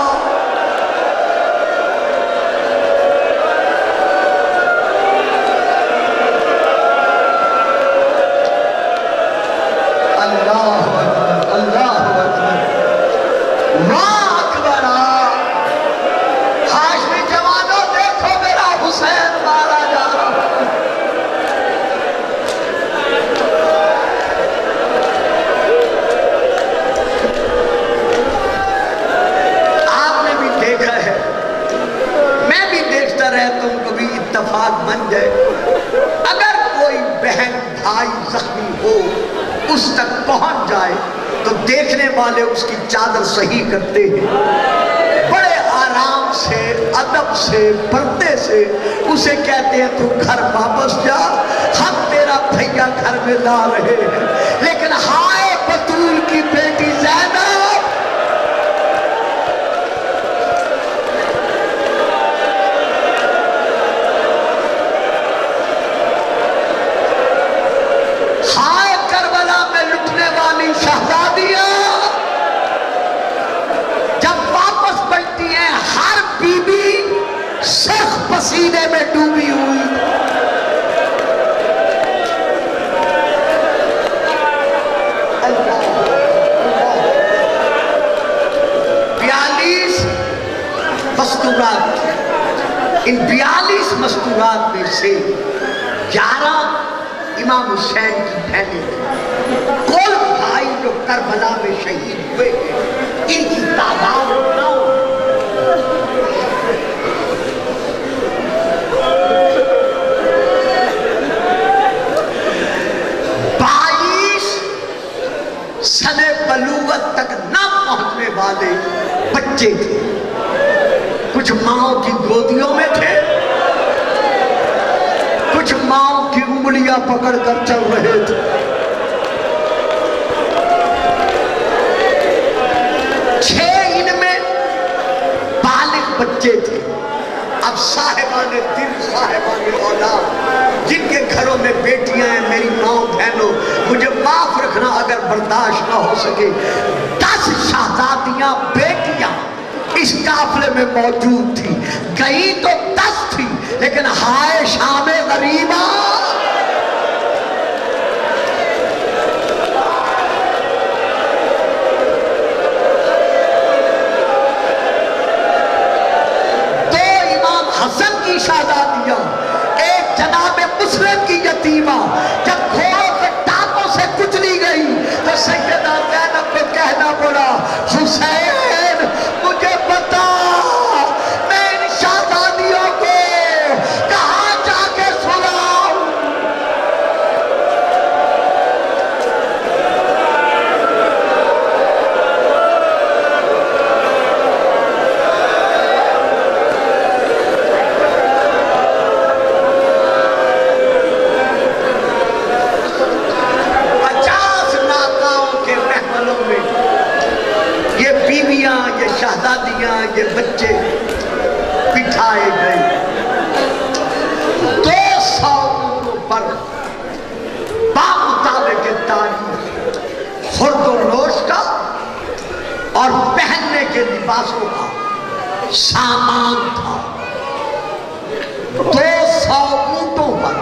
Speaker 1: بن جائے اگر کوئی بہن بھائی زخمی ہو اس تک پہنچ جائے تو دیکھنے والے اس کی چادر صحیح کرتے ہیں، بڑے آرام سے، ادب سے، پردے سے اسے کہتے ہیں تو گھر واپس جا، ہم تیرا بھیا گھر میں لا رہے ہیں۔ لیکن ہائے بطول کی بیٹی زینب، پسینے میں ڈوبی ہوئی، بیالیس مستورات، ان بیالیس مستورات میں سے گیارہ امام حسین کی بہنیں تھیں۔ کل بھائی جو کربلا میں شہید ہوئے ان کی تعداد نو، سنے بلوغت تک نہ پہنچنے والے بچے تھے، کچھ ماؤں کی گودیوں میں تھے، کچھ ماؤں کی انگلیاں پکڑ کر چل رہے تھے۔ چھ ان میں بالغ بچے تھے۔ اب صاحبان دل، صاحبان اولاد، جن کے گھروں میں بیٹیاں ہیں، میری ماں بہنوں مجھے معاف رکھنا اگر برداشت نہ ہو سکے، دس شہزادیاں بیٹیاں اس قافلے میں موجود تھی، گئی تو دس تھی لیکن ہائے شام غریبہ، شہزادیاں، ایک جناب مسلم کی یتیمہ جب گھوڑوں کے ٹانگوں سے کچلی گئی تو سیدہ زینب کو کہنا پڑا حسین مجھے بتا میں ان شہزادیوں کو کہاں جا کے سلاؤں۔ لباسوں کا سامان تھا، دو سو اونٹوں پر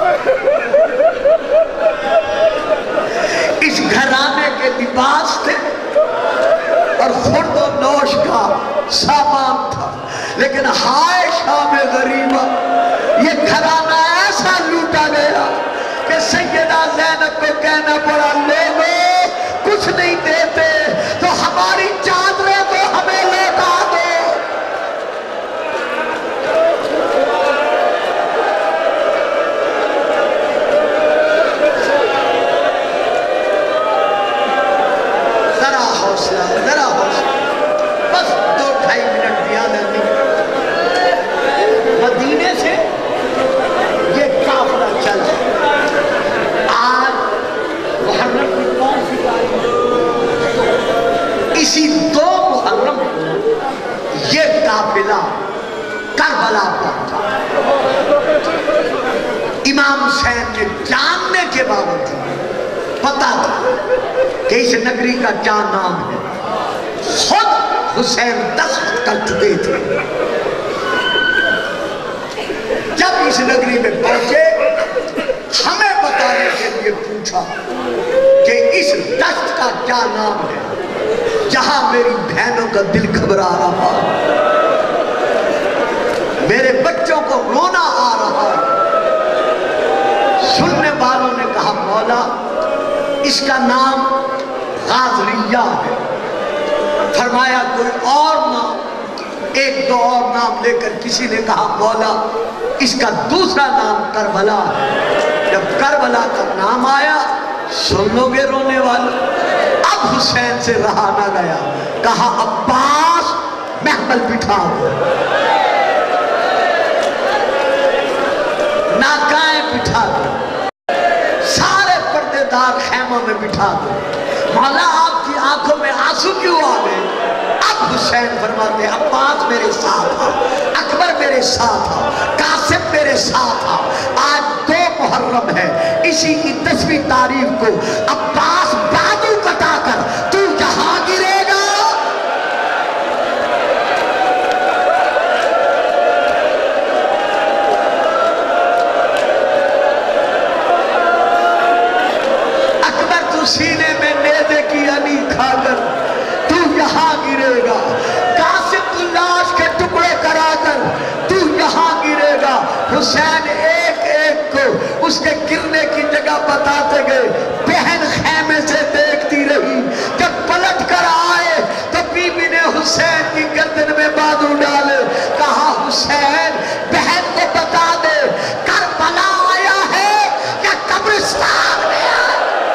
Speaker 1: اس گھرانے کے لباس تھے اور خورد و نوش کا سامان تھا، لیکن ہائے شام غریبہ، یہ گھرانہ ایسا لوٹا گیا کہ سیدہ زینب کو کہنا پڑا، لوگوں کچھ نہیں دیتے تو ہماری چادریں کو ہمیں لوٹا دو۔ ذرا حوصلہ، ذرا حوصلہ، بس دو ڈھائی منٹ دیا نہیں۔ مدینے سے یہ قافلہ چل آج محرم کی کون سی تاریخ؟ اسی دو محرم یہ قافلہ کربلا پہنچا۔ امام حسین نے جاننے کے باوجود پتا تھا کہ اس نگری کا کیا نام ہے، خود حسین دست کر چکے تھے۔ جب اس نگری میں پہنچے ہمیں بتانے کے لیے پوچھا کہ اس دشت کا کیا نام ہے جہاں میری بہنوں کا دل گھبرا رہا، میرے بچوں کو رونا آ رہا۔ سننے والوں نے کہا مولا اس کا نام غازریہ ہے۔ فرمایا کوئی اور نام؟ ایک دو اور نام لے کر کسی نے کہا مولا اس کا دوسرا نام کربلا ہے۔ جب کربلا کا نام آیا سن لو گے رونے والے، اب حسین سے رہا نہ گیا، کہا عباس محمل بٹھا دو، ناکائیں بٹھا دو، سارے پردے دار خیموں میں بٹھا دو۔ مولا آپ کی آنکھوں میں آنسو کیوں آ گئے؟ اب حسین فرماتے عباس میرے ساتھ آ، اکبر میرے ساتھ آ، قاسم میرے ساتھ آ، آج دو محرم ہے، اسی کی دسویں تاریخ کو عباس بازو کٹا کر تو جہاں گرے گا۔ اکبر تو سینے میں نیزے کی انی کھا کر تو یہاں گرے گا، قاسم تو لاش کے ٹکڑے کرا کر تو یہاں گرے گا۔ حسین ایک ایک کو اس کے گرنے کی جگہ بتاتے گئے، بہن خیمے سے دیکھتی رہی، جب پلٹ کر آئے تو بی بی نے حسین کی گردن میں بازو ڈالے، کہا حسین بہن کو بتا دے کربلا آیا ہے یا قبرستان میں آیا؟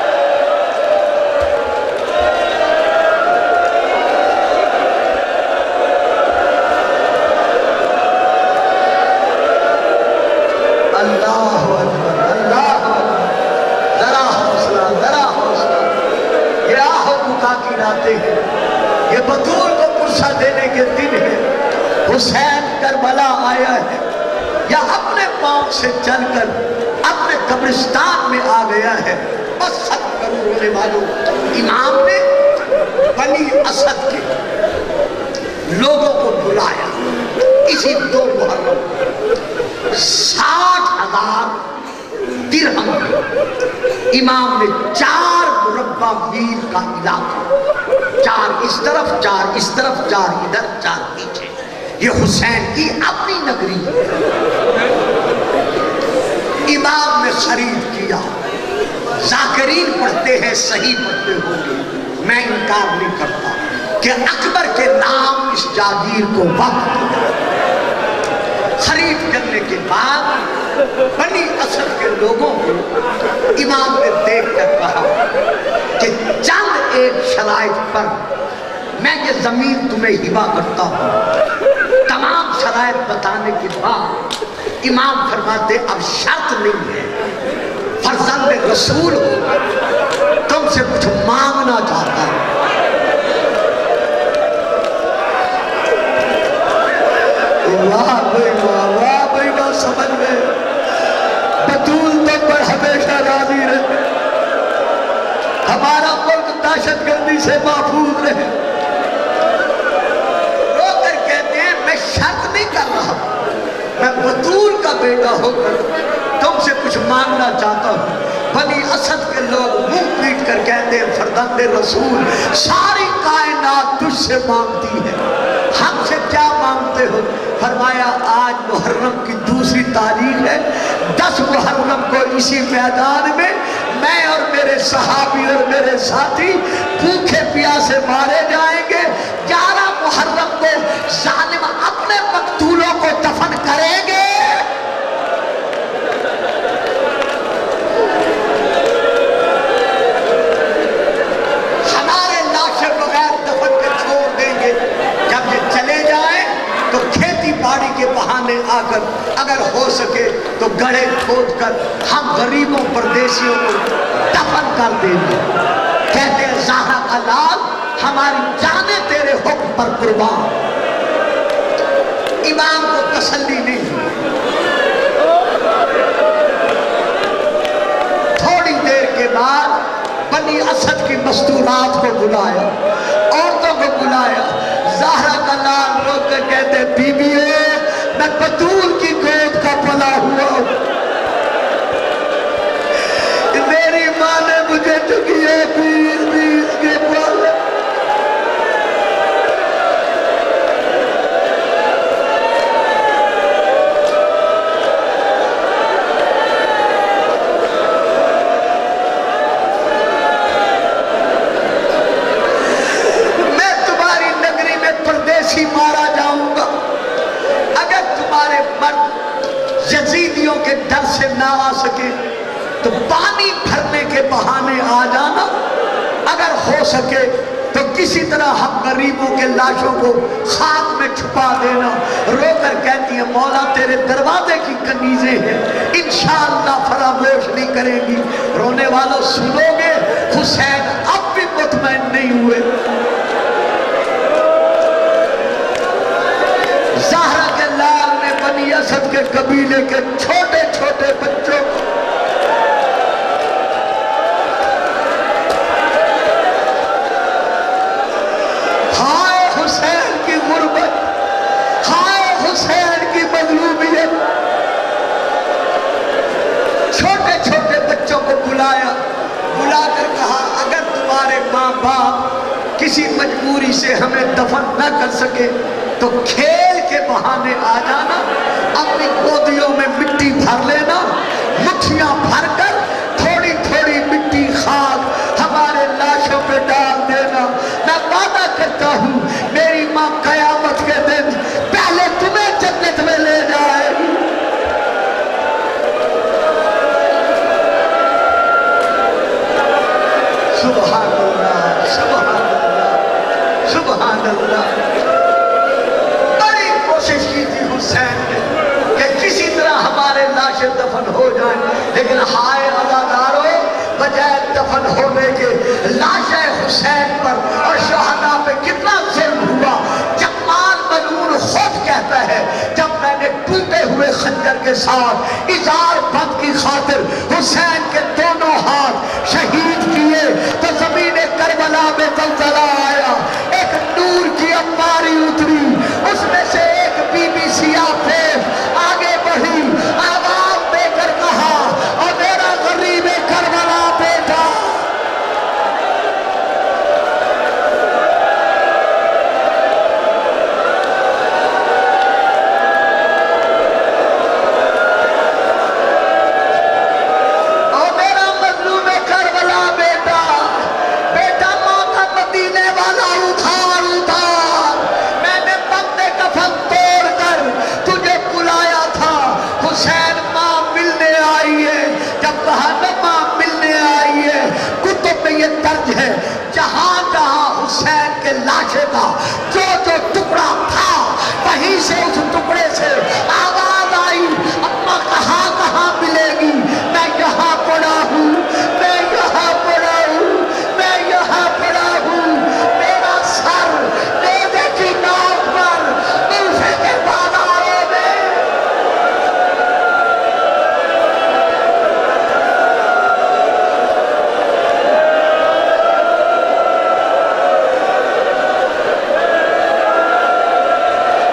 Speaker 1: اللہ اکبر، اللہ اکبر، ذرا حوصلہ، ذرا حوصلہ۔ یہ آہ و بکا کی راتیں ہیں، یہ بطول کو پرسہ دینے کے دن ہے۔ حسین کربلا آیا ہے یا اپنے پاؤں سے چل کر اپنے قبرستان میں آ گیا ہے؟ بس سب کرو رونے والوں، امام نے بنی اسد کے لوگوں کو بلایا، اسی دو محرم ساٹھ ہزار درہم امام نے چار مربع میل کا علاقہ، چار اس طرف چار اس طرف چار ادھر چار پیچھے، یہ حسین کی اپنی نگری ہے، امام نے خرید کیا۔ ذاکرین پڑھتے ہیں صحیح پڑھتے ہوں گے، میں انکار نہیں کرتا کہ اکبر کے نام اس جاگیر کو وقت خرید کرنے کے بعد بنی اسد کے لوگوں کو امام نے دیکھ کر کہا کہ چند ایک شرائط پر میں یہ زمین تمہیں ہبہ کرتا ہوں۔ تمام شرائط بتانے کے بعد امام فرماتے اب شرط نہیں ہے، فرزند رسول ہو، تم سے کچھ مانگنا چاہتا ہوں۔ واہ بھائی واہ، واہ بھائی واہ، سمجھ میں بطول تو پر ہمیشہ راضی رہے، ہمارا ملک دہشت گردی سے محفوظ رہے۔ बतूल का बेटा होकर तुमसे कुछ मांगना चाहता हूँ। बनी असद के लोग मुंह पीट कर कहते हैं फरजंदे रसूल सारी कायनात तुझसे मांगती है, हमसे क्या मांगते हो? फरमाया आज मुहर्रम की दूसरी तारीख है, दस मुहर्रम को इसी मैदान में मैं और मेरे सहाबी और मेरे साथी भूखे प्यासे मारे जाएंगे। ग्यारह मुहर्रम को जालिम अपने मकतूलों को दफन करेंगे। हमारे लाशें बगैर दफन के छोड़ देंगे। जब ये चले जाए तो खेती बाड़ी के बहाने आकर अगर हो सके तो गड्ढे खोद कर हम गरीबों परदेशियों को दफन कर देंगे। कहते हैं ज़हरा का लाल हमारी जाने तेरे हुक्म पर कुर्बान। इमाम को तसल्ली नहीं। थोड़ी देर के बाद बनी असद की मस्तूरात को बुलाया, औरतों को बुलाया। ज़हरा का लाल रोक कर कहते बीबियों मैं बतूल की गोद का पला हुआ हूं। मेरी माँ ने मुझे चुकिए बीस बीस के पल। मैं तुम्हारी नगरी में परदेसी मारा जाऊंगा। अगर तुम्हारे मर्द यजीदियों के डर से ना आ सके तो पानी भरने के बहाने आ जाना। अगर हो सके तो किसी तरह हम गरीबों के लाशों को खाक में छुपा देना। रोकर कहती है मौला तेरे दरवाजे की कनीजें हैं, इंशाअल्लाह फरामोश नहीं करेंगी। रोने वालों सुनोगे, हुसैन अब भी मुतमईन नहीं हुए। ज़हरा के लाल ने बनी असद के कबीले के छोटे छोटे बच्चों को हाय हुसैन की गुर्बत, हाय हुसैन की मजलूमियत, छोटे छोटे बच्चों को बुलाया। बुलाकर कहा अगर तुम्हारे माँ बाप किसी मजबूरी से हमें दफन न कर सके तो खेल के बहाने आ जाना। अपनी गोदियों में मिट्टी भर लेना, मुट्ठियां भरकर थोड़ी थोड़ी मिट्टी खाक हमारे लाशों पे डाल देना। मैं वादा करता हूं मेरी माँ कयामत के दिन पहले तुम्हें जन्नत में ले जाएगी। सुभान अल्लाह, सुभान अल्लाह, सुभान अल्लाह। बड़ी कोशिश की थी हुसैन ने कि किसी तरह हमारे लाशें दफन हो जाएं, लेकिन हाय अज़ादारों बजाय दफन होने के लाशें हुसैन पर और शहादा पे कितना जुल्म हुआ। जमाल मलून खुद कहता है जब मैंने टूटे हुए खंजर के साथ इजार बंद की खातिर हुसैन के दोनों हाथ शहीद किए तो जमीन करबला में जलजला आया, एक नूर की अंबारी उतरी, उसमें से एक बीबी सिया